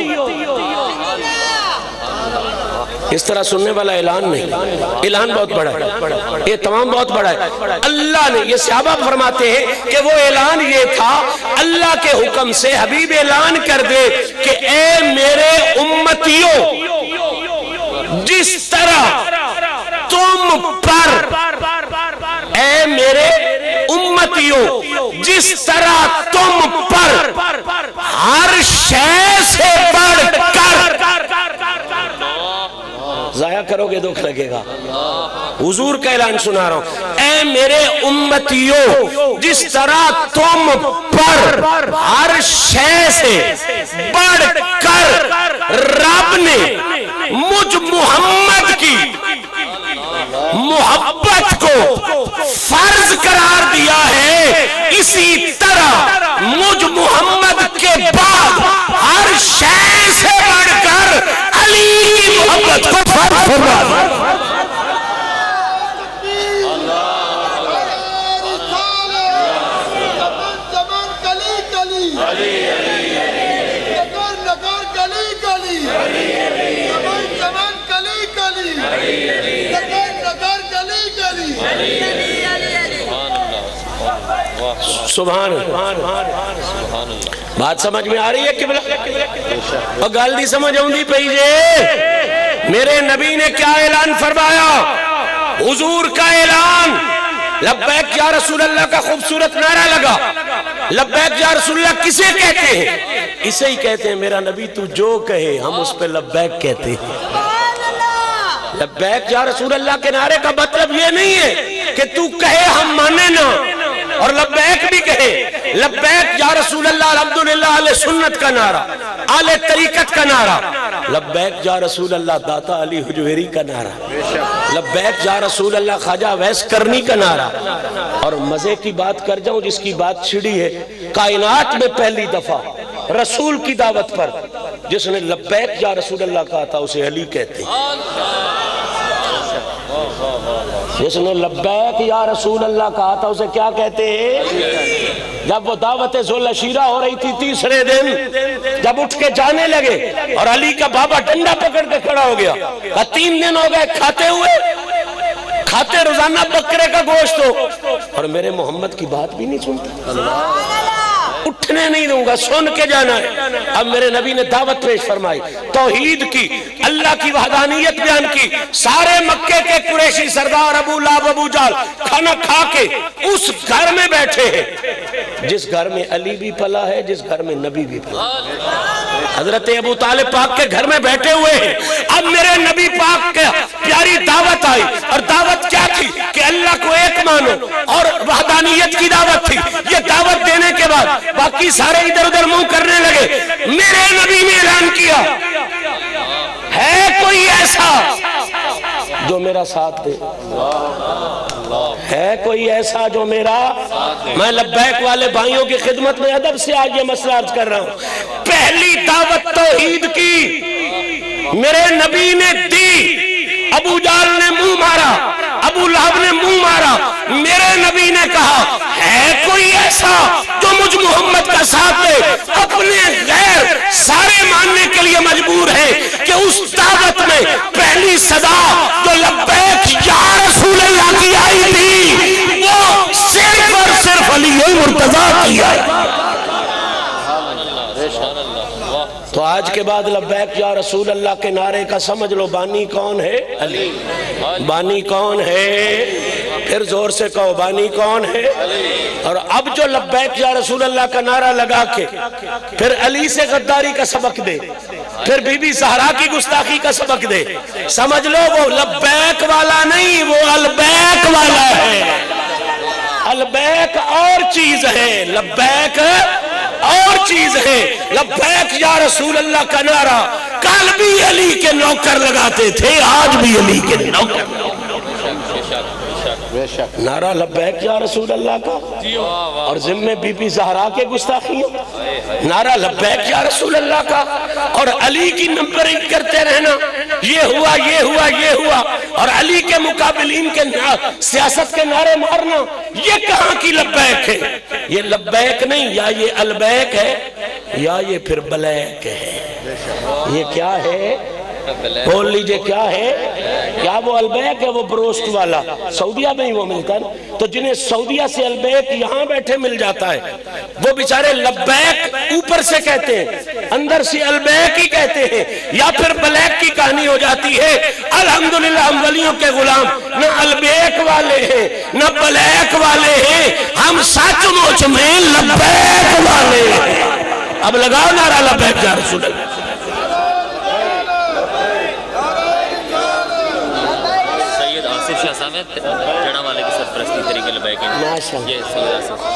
اس طرح سننے والا اعلان نہیں، اعلان بہت بڑا ہے، یہ تمام بہت بڑا ہے۔ اللہ نے، یہ صحابہ فرماتے ہیں کہ وہ اعلان یہ تھا، اللہ کے حکم سے حبیب اعلان کر دے کہ اے میرے امتیوں، جس طرح تم پر، اے میرے امتیوں، جس طرح تم پر ہر شے سے بڑھ کر، ضائع کرو گے دکھ لگے گا، حضور کا اعلان سنا رہا ہوں، اے میرے امتیوں، جس طرح تم پر ہر شے سے بڑھ کر رب نے مجھ محمد کی محبت کو فرض قرار دیا ہے، اسی طرح مجھ محمد کے بعد ہر شے سے بڑھ کر علی کی محبت کو فرض فرما دیا۔ نگر گلی گلی زمان زمان کلی کلی نگر گلی گلی سبحان بات سمجھ میں آ رہی ہے قبلہ اور گل دی سمجھ آؤندی پئی جے میرے نبی نے کیا اعلان فرمایا حضور کا اعلان لبیک یا رسول اللہ کا خوبصورت نعرہ لگا لبیک یا رسول اللہ کسے کہتے ہیں اسے ہی کہتے ہیں میرا نبی تو جو کہے ہم اس پہ لبیک کہتے ہیں لبیک یا رسول اللہ کے نعرے کا مطلب یہ نہیں ہے کہ تو کہے ہم مانے نہ اور لبیک بھی کہے لبیک یا رسول اللہ الحمدللہ اہل سنت کا نعرہ اہل طریقت کا نعرہ لبیک یا رسول اللہ داتا علی حجویری کا نعرہ لبیک یا رسول اللہ خواجہ ویس کرنی کا نعرہ اور مزے کی بات کر جاؤں جس کی بات چھڑی ہے کائنات میں پہلی دفعہ رسول کی دعوت پر جس نے لبیک یا رسول اللہ کہا تھا اسے علی کہتے ہیں جس نے لبیک یا رسول اللہ کہا تھا اسے کیا کہتے ہیں جب وہ دعوت ذوالعشیرہ ہو رہی تھی تیسرے دن جب اٹھ کے جانے لگے اور علی کا بابا ڈنڈا پکڑ کے کھڑا ہو گیا 3 دن ہو گئے کھاتے ہوئے کھاتے روزانہ بکرے کا گوشت ہو اور میرے محمد کی بات بھی نہیں سنتا اٹھنے نہیں دوں گا سن کے جانا ہے اب میرے نبی نے دعوت پیش فرمائی توحید کی اللہ کی وحدانیت بیان کی سارے مکے کے قریشی سردار ابو لہب ابو جہل کھانا کھا کے اس گھر میں بیٹھے ہیں جس گھر میں علی بھی پلا ہے جس گھر میں نبی بھی پلا حضرت ابو طالب پاک کے گھر میں بیٹھے ہوئے ہیں اب میرے نبی پاک کے پیاری دعوت آئی اور دعوت کیا تھی کہ اللہ کو ایک مانو اور وحدانیت کی دعوت تھی یہ دعوت دینے کے بعد باقی سارے ادھر ادھر منہ کرنے لگے میرے نبی نے اعلان کیا ہے کوئی ایسا جو میرا ساتھ دے ہے کوئی ایسا جو میرا میں لبیک والے بھائیوں کی خدمت میں ادب سے آج یہ مسئلہ عرض کر رہا ہوں پہلی دعوت توحید کی میرے نبی نے دی ابو جہل نے منہ مارا ابو لہب نے منہ مارا میرے نبی نے کہا ہے کوئی ایسا جو مجھ محمد کا ساتھ دے اپنے غیر سارے ماننے کے لیے مجبور ہے کہ اس دعوت میں پہلی صدا جو لبیک یا رسول اللہ کی آئی تھی وہ صرف اور صرف علی مرتضیٰ کی آئی تو آج کے بعد لبیک یا رسول اللہ کے نعرے کا سمجھ لو بانی کون ہے علی بانی کون ہے پھر زور سے کہو بانی کون ہے اور اب جو لبیک یا رسول اللہ کا نعرہ لگا کے پھر علی سے غداری کا سبق دے پھر بی بی زہرا کی گستاخی کا سبق دے سمجھ لو وہ لبیک والا نہیں وہ البیک والا ہے البیک اور چیز ہے لبیک اور چیز ہے لبیک یا رسول اللہ کا نعرہ کل بھی علی کے نوکر لگاتے تھے آج بھی علی کے نوکر نعرہ لبیک یا رسول اللہ کا اور ذمہ بی بی زہرا کے گستاخیوں نعرہ لبیک یا رسول اللہ کا اور علی کی نمبرنگ کرتے رہنا یہ ہوا یہ ہوا یہ ہوا اور علی کے مقابلین کے سیاست کے نعرے مارنا یہ کہاں کی لبیک ہے یہ لبیک نہیں یا یہ البیک ہے یا یہ پھر بلیک ہے یہ کیا ہے بول لیجئے کیا ہے کیا وہ البیک ہے وہ بروسٹ والا سعودیہ میں ہی وہ ملتا ہے تو جنہیں سعودیہ سے البیک یہاں بیٹھے مل جاتا ہے وہ بیچارے لبیک اوپر سے کہتے ہیں اندر سے البیک ہی کہتے ہیں یا پھر بلیک کی کہانی ہو جاتی ہے الحمدللہ ہم ولیوں کے غلام نہ البیک والے ہیں نہ بلیک والے ہیں ہم سچ مچ میں لبیک والے ہیں اب لگاؤ نعرہ لبیک یا رسول اللہ جڑا والے کی سرپرستی طریقے لبیک ہیں یہ سید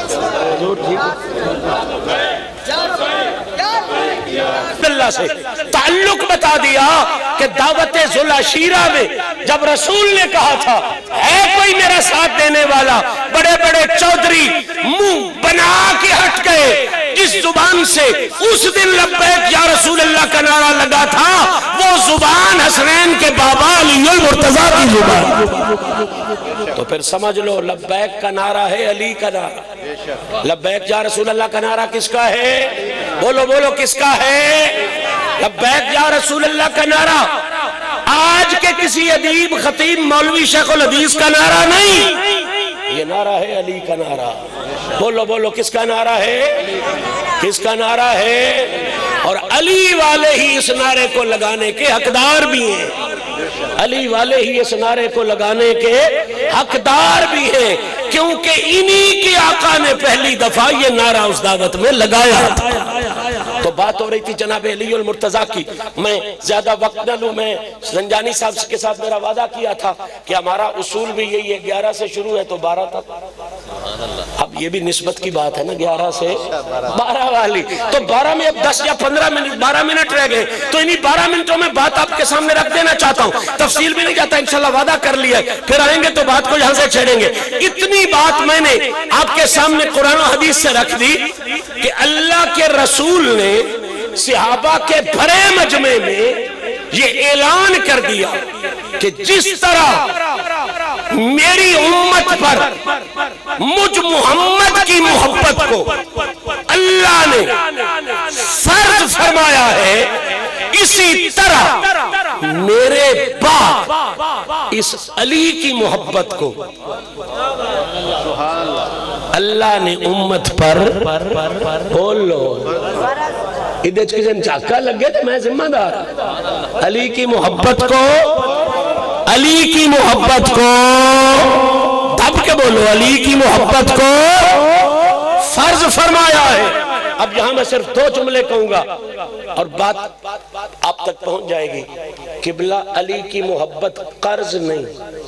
اللہ سے تعلق بتا دیا کہ دعوت ذوالعشیرہ میں جب رسول نے کہا تھا ہے کوئی میرا ساتھ دینے والا بڑے بڑے چودھری منہ بنا کے ہٹ گئے جس زبان سے اس دن لبیک یا رسول اللہ کا نعرہ لگا تھا وہ زبان حسنین کے بابا علی المرتضیٰ کی زبان تو تو پھر سمجھ لو لبیک کا نعرہ ہے علی کا نعرہ. لبیک یا رسول اللہ کا نعرہ کس کا ہے؟ بولو بولو کس کا ہے؟ لبیک یا رسول اللہ کا نعرہ آج کے کسی ادیب خطیب مولوی شیخ الحدیث کا نعرہ نہیں، یہ نعرہ ہے علی کا نعرہ. بولو بولو کس کا نعرہ ہے؟ کس کا نعرہ ہے؟ اور علی والے ہی اس نعرے کو لگانے کے حقدار بھی ہیں. علی والے ہی اس نعرے کو لگانے کے حقدار بھی ہیں، کیونکہ انہی کے آقا نے پہلی دفعہ یہ نعرہ اس دعوت میں لگایا تھا. تو بات ہو رہی تھی جناب علی المرتضیٰ کی. میں زیادہ وقت نہ لوں، میں زنجانی صاحب کے ساتھ میرا وعدہ کیا تھا کہ ہمارا اصول بھی یہی ہے 11 سے شروع ہے تو 12 تک. اب یہ بھی نسبت کی بات ہے نا، 11 سے 12 والی، تو 12 میں اب 10 یا 15 منٹ 12 منٹ رہ گئے، تو انہی 12 منٹوں میں بات آپ کے سامنے رکھ دینا چاہتا ہوں. تفصیل بھی نہیں جاتا، انشاءاللہ وعدہ کر لیا ہے، پھر آئیں گے تو بات کو یہاں سے چھیڑیں گے. اتنی بات میں نے آپ کے سامنے قرآن و حدیث سے رکھ دی کہ اللہ کے رسول نے صحابہ کے بھرے مجمع میں یہ اعلان کر دیا کہ جس طرح میری امت پر مجھ محمد کی محبت کو اللہ نے فرض فرمایا ہے، اسی طرح میرے بعد اس علی کی محبت کو اللہ نے امت پر بولو ادھر کسی چاکا لگے تو میں ذمہ دار علی کی محبت کو، علی کی محبت کو دب کے بولو، علی کی محبت کو فرض فرمایا ہے. اب یہاں میں صرف 2 جملے کہوں گا اور بات آپ تک پہنچ جائے گی. قبلہ علی کی محبت قرض نہیں،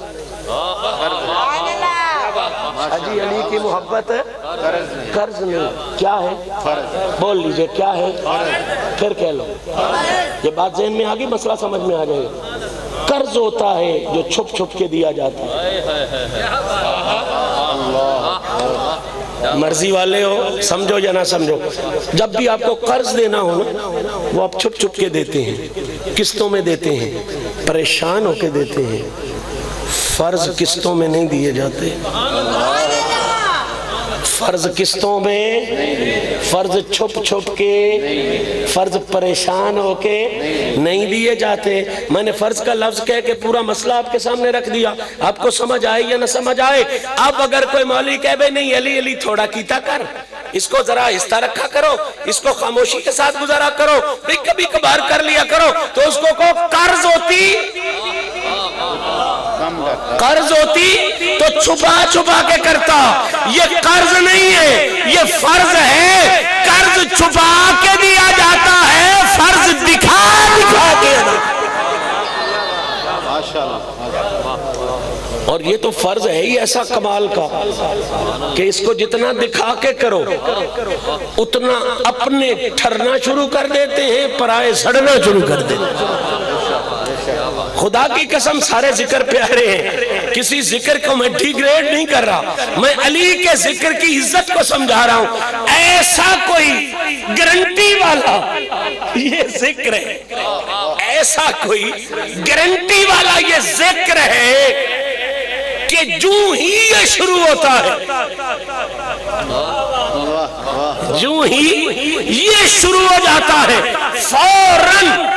حجی علی کی محبت قرض نہیں. کیا ہے؟ بول لیجئے کیا ہے؟ پھر کہہ لو. یہ بات ذہن میں آگئی، مسئلہ سمجھ میں آ جائے گا. قرض ہوتا ہے جو چھپ چھپ کے دیا جاتا ہے. مرضی والے ہو سمجھو یا نہ سمجھو، جب بھی آپ کو قرض دینا ہو نا وہ آپ چھپ چھپ کے دیتے ہیں، قسطوں میں دیتے ہیں، پریشان ہو کے دیتے ہیں. فرض قسطوں میں نہیں دیے جاتے، فرض قسطوں میں، فرض چھپ چھپ کے، فرض پریشان ہو کے نہیں دیے جاتے. میں نے فرض کا لفظ کہہ کے پورا مسئلہ آپ کے سامنے رکھ دیا، آپ کو سمجھ آئے یا نہ سمجھ آئے. اب اگر کوئی مولوی کہے بھئی نہیں علی علی تھوڑا کیتا کر، اس کو ذرا آہستہ رکھا کرو، اس کو خاموشی کے ساتھ گزارا کرو، بھئی کبھی کبھار کر لیا کرو، تو اس کو قرض ہوتی، قرض ہوتی تو چھپا چھپا کے کرتا. یہ قرض نہیں ہے، یہ فرض ہے. قرض چھپا کے دیا جاتا ہے، فرض دکھا دکھا کے. اور یہ تو فرض ہے ہی ایسا کمال کا کہ اس کو جتنا دکھا کے کرو اتنا اپنے ٹھرنا شروع کر دیتے ہیں، پرائے سڑنا شروع کر دیتے ہیں. خدا کی قسم سارے ذکر پیارے ہیں، کسی ذکر کو میں ڈی گریڈ نہیں کر رہا، میں علی کے ذکر کی عزت کو سمجھا رہا ہوں. ایسا کوئی گارنٹی والا یہ ذکر ہے، ایسا کوئی گارنٹی والا یہ ذکر ہے کہ جو ہی یہ شروع ہوتا ہے، جو ہی یہ شروع ہو جاتا ہے فوراً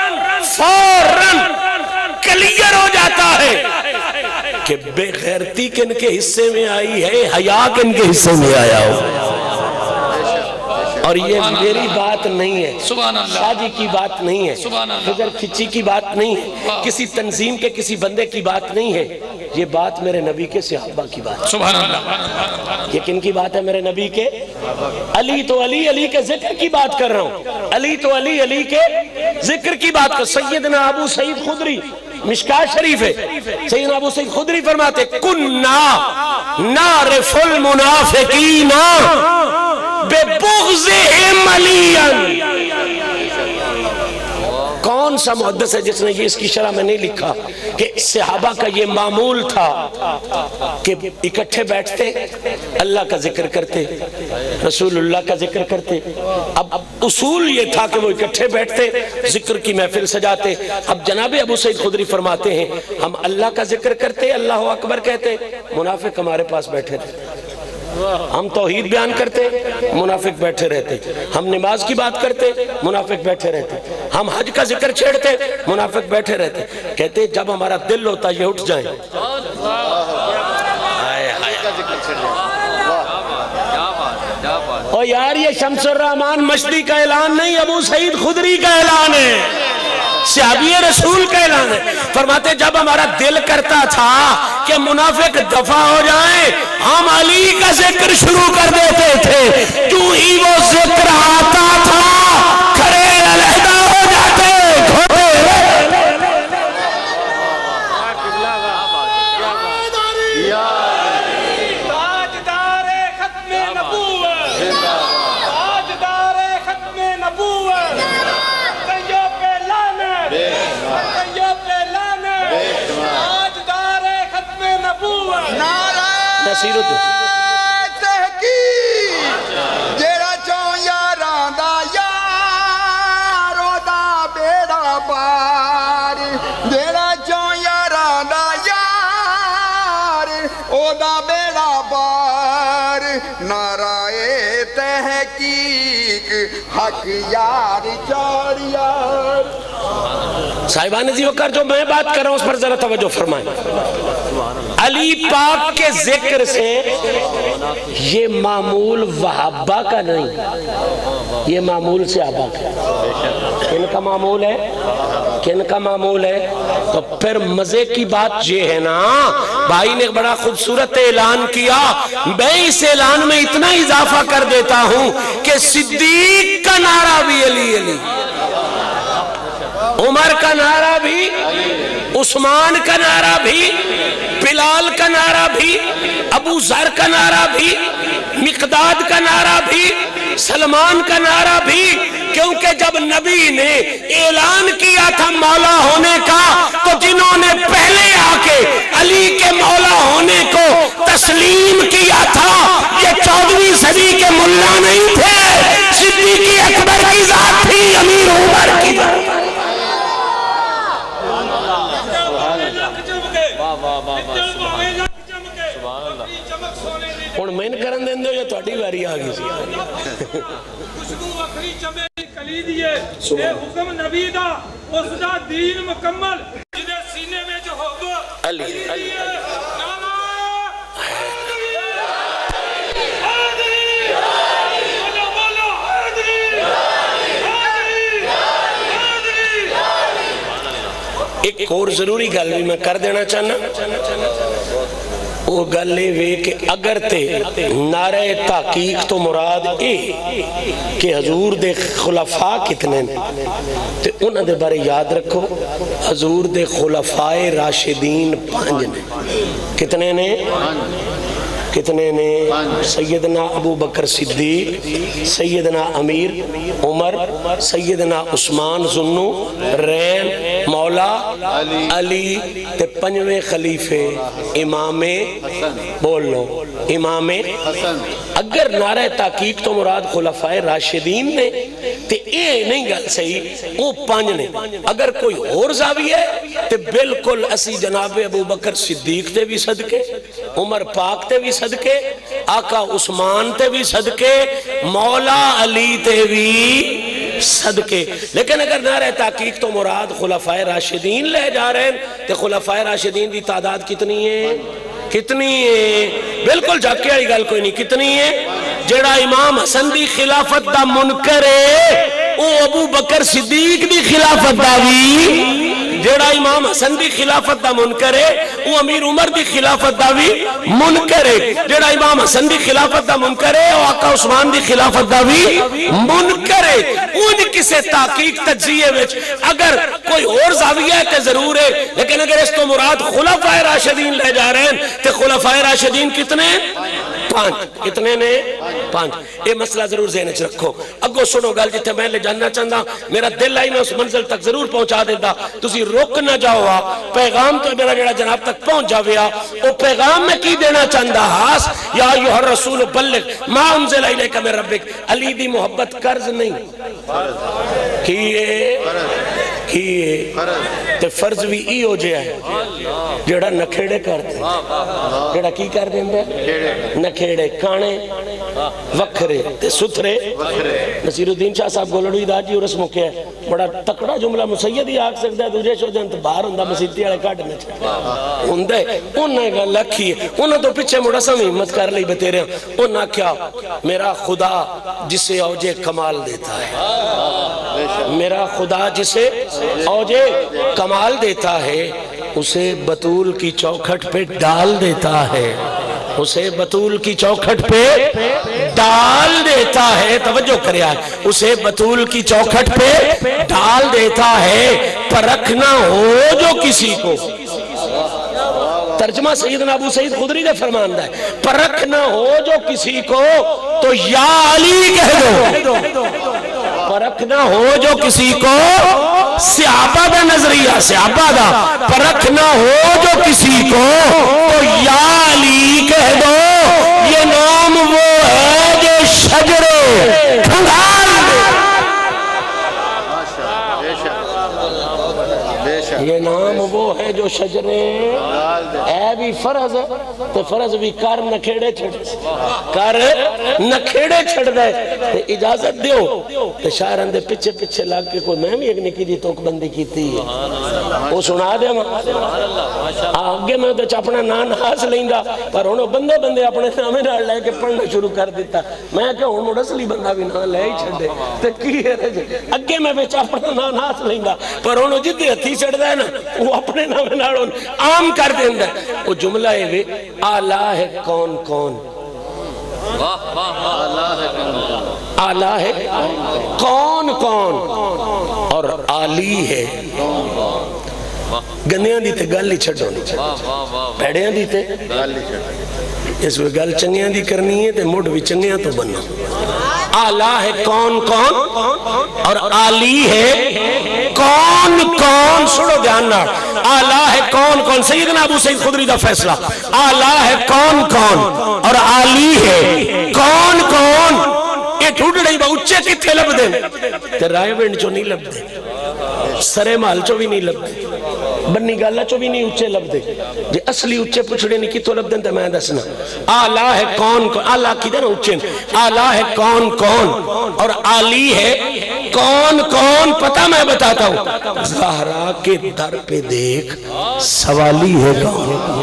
کلیئر ہو جاتا ہے کہ بے غیرتی کن کے حصے میں آئی ہے، حیا کن کے حصے میں آیا ہو. اور یہ میری بات نہیں ہے، شادی کی بات نہیں ہے، فجر کھچی کی بات نہیں ہے، کسی تنظیم کے کسی بندے کی بات نہیں ہے. یہ بات میرے نبی کے صحابہ کی بات ہے. سبحان اللہ. یہ کن کی بات ہے؟ میرے نبی کے. علی تو علی، علی کے ذکر کی بات کر رہا ہوں. علی تو علی، علی کے ذکر کی بات کر. سیدنا ابو سعید خدری، مشکات شریف ہے، سیدنا ابو سعید خدری فرماتے کننا نعرف المنافقین ببغضهم علیاً. کون سا محدث ہے جس نے یہ اس کی شرح میں نہیں لکھا کہ صحابہ کا یہ معمول تھا کہ اکٹھے بیٹھتے اللہ کا ذکر کرتے رسول اللہ کا ذکر کرتے. اب اصول یہ تھا کہ وہ اکٹھے بیٹھتے ذکر کی محفل سجاتے. اب جناب ابو سعید خدری فرماتے ہیں ہم اللہ کا ذکر کرتے اللہ اکبر کہتے, منافق ہمارے پاس بیٹھے تھے. ہم توحید بیان کرتے منافق بیٹھے رہتے, ہم نماز کی بات کرتے منافق بیٹھے رہتے, ہم حج کا ذکر چھیڑتے منافق بیٹھے رہتے. کہتے جب ہمارا دل ہوتا یہ اٹھ جائیں. اور یار یہ شمس الرحمان مشدی کا اعلان نہیں, ابو سعید خدری کا اعلان ہے, صحابی رسول کا اعلان ہے. فرماتے جب ہمارا دل کرتا تھا کہ منافق دفع ہو جائیں ہم علی کا ذکر شروع کر دیتے تھے. کیوں ہی وہ ذکر آتا تھا کھڑے علیحدہ ہو جاتے کھوٹے. تحقیق جیڑا چون یاراں دا یار او دا بیڑا پار, جیڑا چون یاراں دا یار او دا بیڑا پار. نعرہ تحقیق حق یار چار یار. صاحبان عزیز وقار جو میں بات کر رہا ہوں اس پر ذرا توجہ فرمائیں. علی پاک کے ذکر سے یہ معمول وہابہ کا نہیں, یہ معمول صحابہ کا. کن کا معمول ہے, کن کا معمول ہے؟ تو پھر مزے کی بات یہ ہے نا, بھائی نے بڑا خوبصورت اعلان کیا. میں اس اعلان میں اتنا اضافہ کر دیتا ہوں کہ صدیق کا نعرہ بھی علی علی, عمر کا نعرہ بھی, عثمان کا نعرہ بھی, بلال کا نعرہ بھی, ابو ذر کا نعرہ بھی, مقداد کا نعرہ بھی, سلمان کا نعرہ بھی. کیونکہ جب نبی نے اعلان کیا تھا مولا ہونے کا تو جنہوں نے پہلے آ کے علی کے مولا ہونے کو تسلیم کیا تھا یہ 14ویں صدی کے ملا نہیں تھے, صدیق اکبر کی ذات تھی, امیر عمر کی ذات. اور میں کرن دیں دو یا توڑی باری آگی سی. خوشبو وکری چمے کلیدی ہے, اے حکم نبی دا اس دا دین مکمل جنہیں سینے میں جو ہوگا علی علی ایک اور ضروری گل بھی میں کر دینا چاہنا, وہ گل یہ کہ اگر تے نعرہ تحقیق تو مراد اے کہ حضور دے خلفاء کتنے نے تے انہاں دے بارے یاد رکھو, حضور دے خلفاء راشدین 5 نے. کتنے نے؟ کتنے نے؟ سیدنا ابو بکر صدیق, سیدنا امیر عمر, سیدنا عثمان ذو النورین, مولا علی, تے 5ویں خلیفے امام بول لو امام حسن. اگر نعرہ تحقیق تو مراد خلفاء راشدین نے تے اے نہیں گل صحیح, وہ 5 نے. اگر کوئی اور زاویہ ہے تے بالکل اسی جناب ابو بکر صدیق تے بھی صدقے, عمر پاک تے بھی صدقے, آقا عثمان تے بھی صدقے, مولا علی تے بھی صدقے. لیکن اگر نعرہ تحقیق تو مراد خلفاء راشدین لے جا رہے ہیں تو خلفاء راشدین دی تعداد کتنی ہے؟ کتنی ہے؟ بالکل جھاکے والی گل کوئی نہیں. کتنی ہے؟ جڑا امام حسن دی خلافت دا منکر ہے او ابو بکر صدیق دی خلافت دا بھی, جڑا امام حسن دی خلافت دا منکر ہے وہ امیر عمر دی خلافت دا بھی منکر ہے, جڑا امام حسن دی خلافت دا منکر ہے وہ آقا عثمان دی خلافت دا بھی منکر ہے. ان کسے تحقیق تجزیے وچ اگر کوئی اور زاویہ ہے کہ ضرور ہے, لیکن اگر اس تو مراد خلفاء راشدین لے جا رہے ہیں تو خلفاء راشدین کتنے؟ 5. کتنے نے؟ 5 یہ مسئلہ ضرور ذہن چ رکھو اگو سنو گل جتھے میں لے جانا چاہتا میرا دل آئی میں اس منزل تک ضرور پہنچا دیتا تسی رک نہ جاؤ پیغام تو میرا جڑا جناب تک پہنچ جاویا وہ پیغام میں کی دینا چاہتا ہاس یا ایھا الرسول بلغ ما انزل الیک من ربک علی دی محبت قرض نہیں کیے تے فرض بھی ای ہو جائے جڑا نکھیڑے کرتے جڑا کی کر دیں نکھیڑے کانے وکھرے تے ستھرے نصیر الدین شاہ صاحب گولڑوی دا جی رسم کیا ہے بڑا تکڑا جملہ مسید ہی آگ سکتا ہے دوجہ شو دن تو باہر ہوندہ مسیدی آڑے کاٹ میں چھتا ہوندہ ہے انہیں گا لکھی ہے انہیں تو پچھے مڑا سمی ہمت کر لی بتیرے انہیں کیا میرا خدا جسے اوجے کمال دیتا ہے میرا خدا جسے اوجے کمال دیتا ہے اسے بطول کی چوکھٹ پہ ڈال دیتا ہے اسے بطول کی چوکھٹ پہ ڈال دیتا ہے توجہ کرے آئے اسے بطول کی چوکھٹ پہ ڈال دیتا ہے پرکھنا ہو جو کسی کو ترجمہ سیدنا ابو سعید خدری نے فرماندہ ہے پرکھنا ہو جو کسی کو تو یا علی کہہ دو پرکھنا ہو جو کسی کو صحابہ دا نظریہ صحابہ دا پرکھنا ہو جو کسی کو تو یا علی کہہ دو یہ نام وہ ہے جو شجرے کھنگال یہ نام وہ ہے جو شجرے اے بھی فرض تو فرض بھی کر نکھیڑے چھڑ کر نکھیڑے چھڑ دے اجازت دیو تو شاعران دے پچھے پچھے لگ کے کوئی میں بھی ایک نکی دی توک بندی کی تھی وہ سنا دے آگے میں تو اپنا نان ہاس لیندہ پر انہوں بندے بندے اپنے نامے نال لے کے پڑھنا شروع کر دیتا میں کہ ہوں مڑسلی بندہ بھی نہ لے ہی چھڑ دے تو کی ہے رجے اگے میں بیچ اپنا نان ہاس لیندہ پر انہوں جدی ہتھی چھڑ دے نا وہ اپنے نامے نالوں عام کر دیندہ وہ جملہ ہے وہ آلہ ہے کون کون آلہ ہے کون کون اور آلی ہے گندیاں دیتے گل ہی چھڑو پیڑیاں دیتے اس میں گل چنگیاں دی کرنی ہے تے موڑ بھی چنگیاں تو بننا آلہ ہے کون کون اور آلی ہے کون کون سنو دھیان نہ آلہ ہے کون کون سیدنا ابو سعید خدری دا فیصلہ آلہ ہے کون کون اور آلی ہے کون کون یہ ٹھوٹ رہی با اچھے کتھے لب دیں تے رائے وینڈ چو نہیں لب دیں سرے مال چو بھی نہیں لب دیں بنی گالا چو بھی نہیں اچھے لب دیں جی اصلی اچھے پچھڑے نہیں کی تو لب دیں تے میں دسنا آلہ ہے کون کون آلہ کی دے نا اچھے آلہ ہے کون کون اور آلی ہے کون کون پتہ میں بتاتا ہوں زہرا کے در پہ دیکھ سوالی ہے کون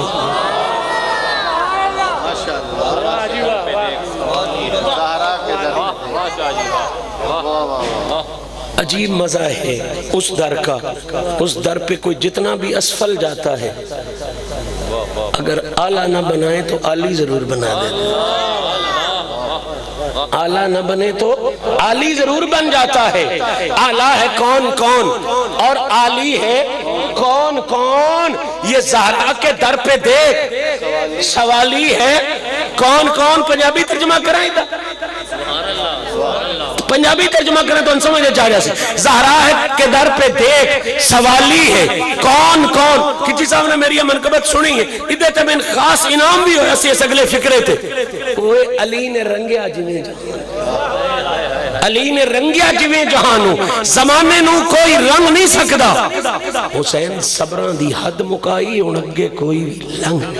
عجیب مزہ ہے اس در کا اس در پہ کوئی جتنا بھی اسفل جاتا ہے اگر آلہ نہ بنائے تو آلی ضرور بنا دے آلہ نہ بنے تو آلی ضرور بن جاتا ہے آلہ ہے کون کون اور آلی ہے کون کون یہ زہرا کے در پہ دیکھ سوالی ہے کون کون پنجابی ترجمہ کرائیں دا پنجابی ترجمہ کریں تو ان سمجھے چاہ رہا سے زہرا کے در پہ دیکھ سوالی ہے کون کون کسی صاحب نے میری منقبت سنی ہے ادھے تے میں خاص انعام بھی ہویا سی اس اگلے فکرے تھے وہ علی نے رنگیا جویں جہان علی نے رنگیا جویں جہانو زمانے نو کوئی رنگ نہیں سکدا حسین صبران دی حد مکائی انگے کوئی بھی لنگ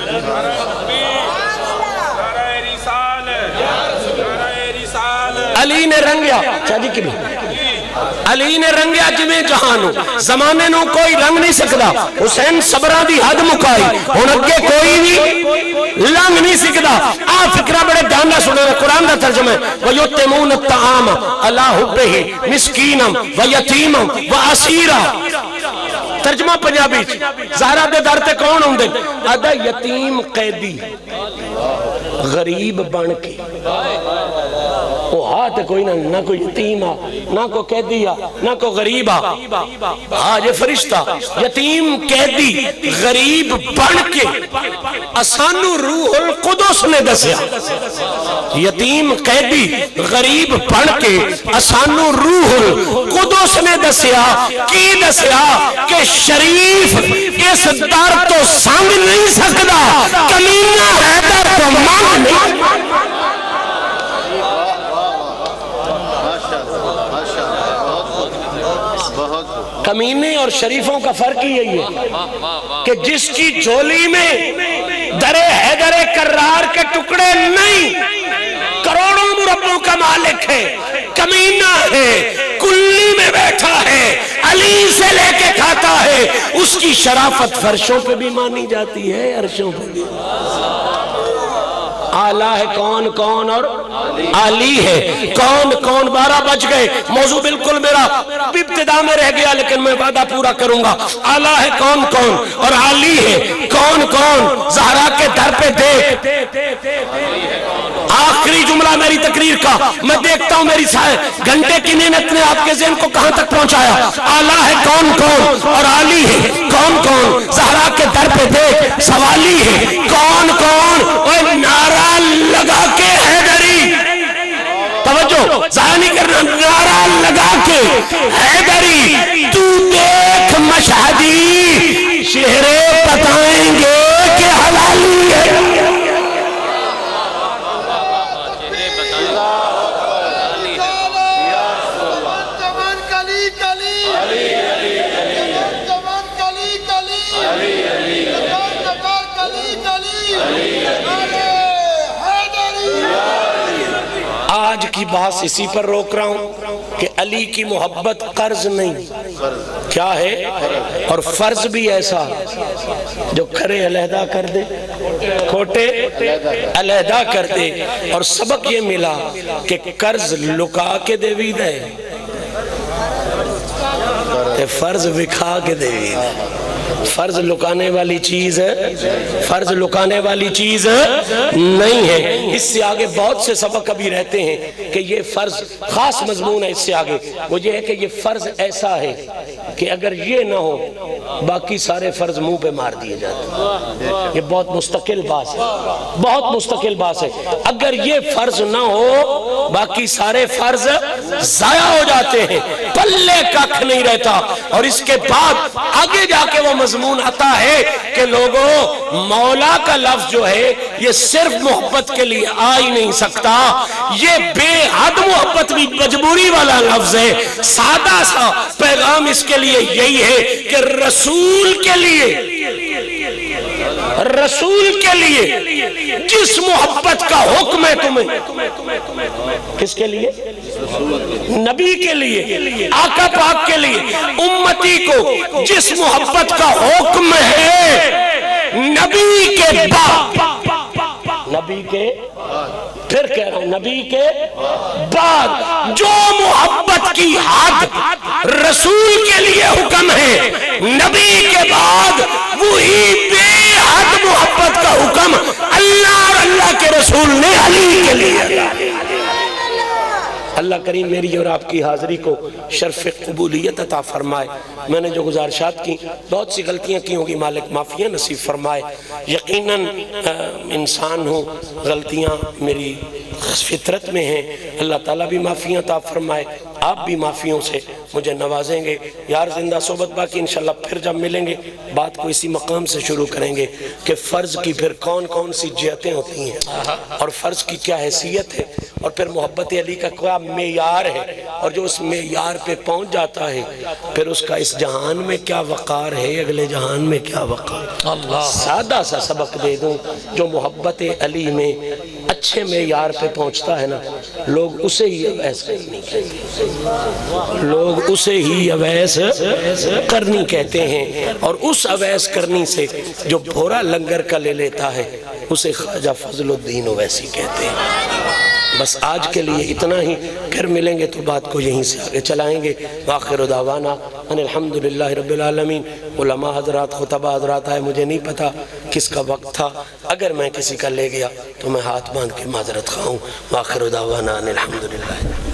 علی نے رنگیا چاہجی کی بھی علی نے رنگیا جویں جہانو زمانے نو کوئی رنگ نہیں سکدا حسین صبران دی حد مکائی انگے کوئی بھی لنگ نہیں سکدا آپ فکرہ بڑے دھیانہ سنے قرآن دا ترجمہ ہے وَيُتِّمُونَ الطَّعَامَ عَلَىٰ حُبِّهِ مِسْكِينًا وَيَتِيمًا وَأَسِيرًا ترجمہ پنجابی زہرا دے در تے کون ہوں دے ادا یتیم قیدی غریب بن کے وہ ہاتھ کوئی نہ کوئی یتیم آ، نہ کوئی قیدی آ، نہ کوئی غریب آ. آج فرشتہ یتیم قیدی غریب بن کے اسانو روح القدس نے دسیا. یتیم قیدی غریب بن کے اسانو روح القدس نے دسیا. کی دسیا کہ شریف اس در تو سنگ نہیں سکدا، کمینہ حیدر تو مانگ نہیں. کمینے اور شریفوں کا فرق ہی یہی ہے کہ جس کی جھولی میں در حیدر کرار کے ٹکڑے نہیں، کروڑوں مربوں کا مالک ہے، کمینہ ہے، کلی میں بیٹھا ہے، علی سے لے کے کھاتا ہے، اس کی شرافت فرشوں پہ بھی مانی جاتی ہے، عرشوں پہ بھی. آلہ ہے کون کون اور علی ہے کون کون. 12 بج گئے، موضوع بالکل میرا ابتدا میں رہ گیا لیکن میں وعدہ پورا کروں گا. آلہ ہے کون کون اور علی ہے کون کون. زہرا کے در پہ دیکھ، آخری جملہ میری تقریر کا، میں دیکھتا ہوں میری گھنٹے کی محنت نے آپ کے ذہن کو کہاں تک پہنچایا. آلہ ہے کون کون اور علی ہے کون کون. زہرا کے در پہ دیکھ، سوالی ہے کون کون. اور نعرہ لگا کے حیدری، توجہ ضائع نہیں کرنا، نعرہ لگا کے حیدری تو دیکھ مشہدی، چہرے بتائیں گے کہ حلالی ہے. آج کی بات اسی پر روک رہا ہوں کہ علی کی محبت قرض نہیں، کیا ہے اور فرض بھی ایسا جو کھرے علیحدہ کر دے، کھوٹے علیحدہ کر دے. اور سبق یہ ملا کہ قرض لکا کے دے بھی دے، فرض بکھا کے دے بھی دے. فرض لکانے والی چیز ہے، فرض لکانے والی چیز نہیں ہے. اس سے آگے بہت سے سبق ابھی رہتے ہیں کہ یہ فرض خاص مضمون ہے. اس سے آگے وہ یہ ہے کہ یہ فرض ایسا ہے کہ اگر یہ نہ ہو باقی سارے فرض منہ پہ مار دیے جاتے ہیں. یہ بہت مستقل بات ہے، بہت مستقل بات ہے. اگر یہ فرض نہ ہو باقی سارے فرض ضائع ہو جاتے ہیں، پلے ککھ نہیں رہتا. اور اس کے بعد آگے جا کے وہ مضمون آتا ہے کہ لوگوں مولا کا لفظ جو ہے یہ صرف محبت کے لیے آ ہی نہیں سکتا، یہ بے حد محبت بھی مجبوری والا لفظ ہے. سادہ سا پیغام اس کے لیے یہی ہے کہ رسول کے لیے جس محبت کا حکم ہے تمہیں، کس کے لیے؟ نبی کے لیے، آقا پاک کے لیے، امتی کو جس محبت کا حکم ہے نبی کے بعد، نبی کے پھر کہہ رہا ہوں نبی کے بعد جو محبت کی حد رسول کے لیے حکم ہے، نبی کے بعد وہی بے حد محبت کا حکم اللہ اور اللہ کے رسول نے علی کے لیے. اللہ کریم میری اور آپ کی حاضری کو شرف قبولیت عطا فرمائے. میں نے جو گزارشات کی بہت سی غلطیاں کی ہوگی، مالک معافیاں نصیب فرمائے. یقیناً انسان ہوں، غلطیاں میری فطرت میں ہیں. اللہ تعالیٰ بھی معافیاں عطا فرمائے، آپ بھی معافیوں سے مجھے نوازیں گے. یار زندہ صحبت باقی انشاءاللہ پھر جب ملیں گے بات کو اسی مقام سے شروع کریں گے کہ فرض کی پھر کون کون سی جہتیں ہوتی ہیں اور فرض کی کیا حیثیت ہے، اور پھر محبت علی کا کیا معیار ہے، اور جو اس معیار پہ پہنچ جاتا ہے پھر اس کا اس جہان میں کیا وقار ہے، اگلے جہان میں کیا وقار. سادہ سا سبق دے دوں، جو محبت علی میں اچھے معیار پہ پہنچتا ہے نا، لوگ اسے ہی اویس کرنی کہتے ہیں، لوگ اسے ہی اویس کرنی کہتے ہیں. اور اس اویس کرنی سے جو بھورا لنگر کا لے لیتا ہے اسے خواجہ فضل الدین اویسی کہتے ہیں. بس آج کے لیے اتنا ہی، پھر ملیں گے تو بات کو یہیں سے آگے چلائیں گے۔ وآخر دعوانا ان الحمدللہ رب العالمین۔ علماء حضرات، خطبہ حضرات آئے، مجھے نہیں پتا کس کا وقت تھا، اگر میں کسی کا لے گیا تو میں ہاتھ باندھ کے معذرت خواہوں۔ وآخر دعوانا ان الحمدللہ۔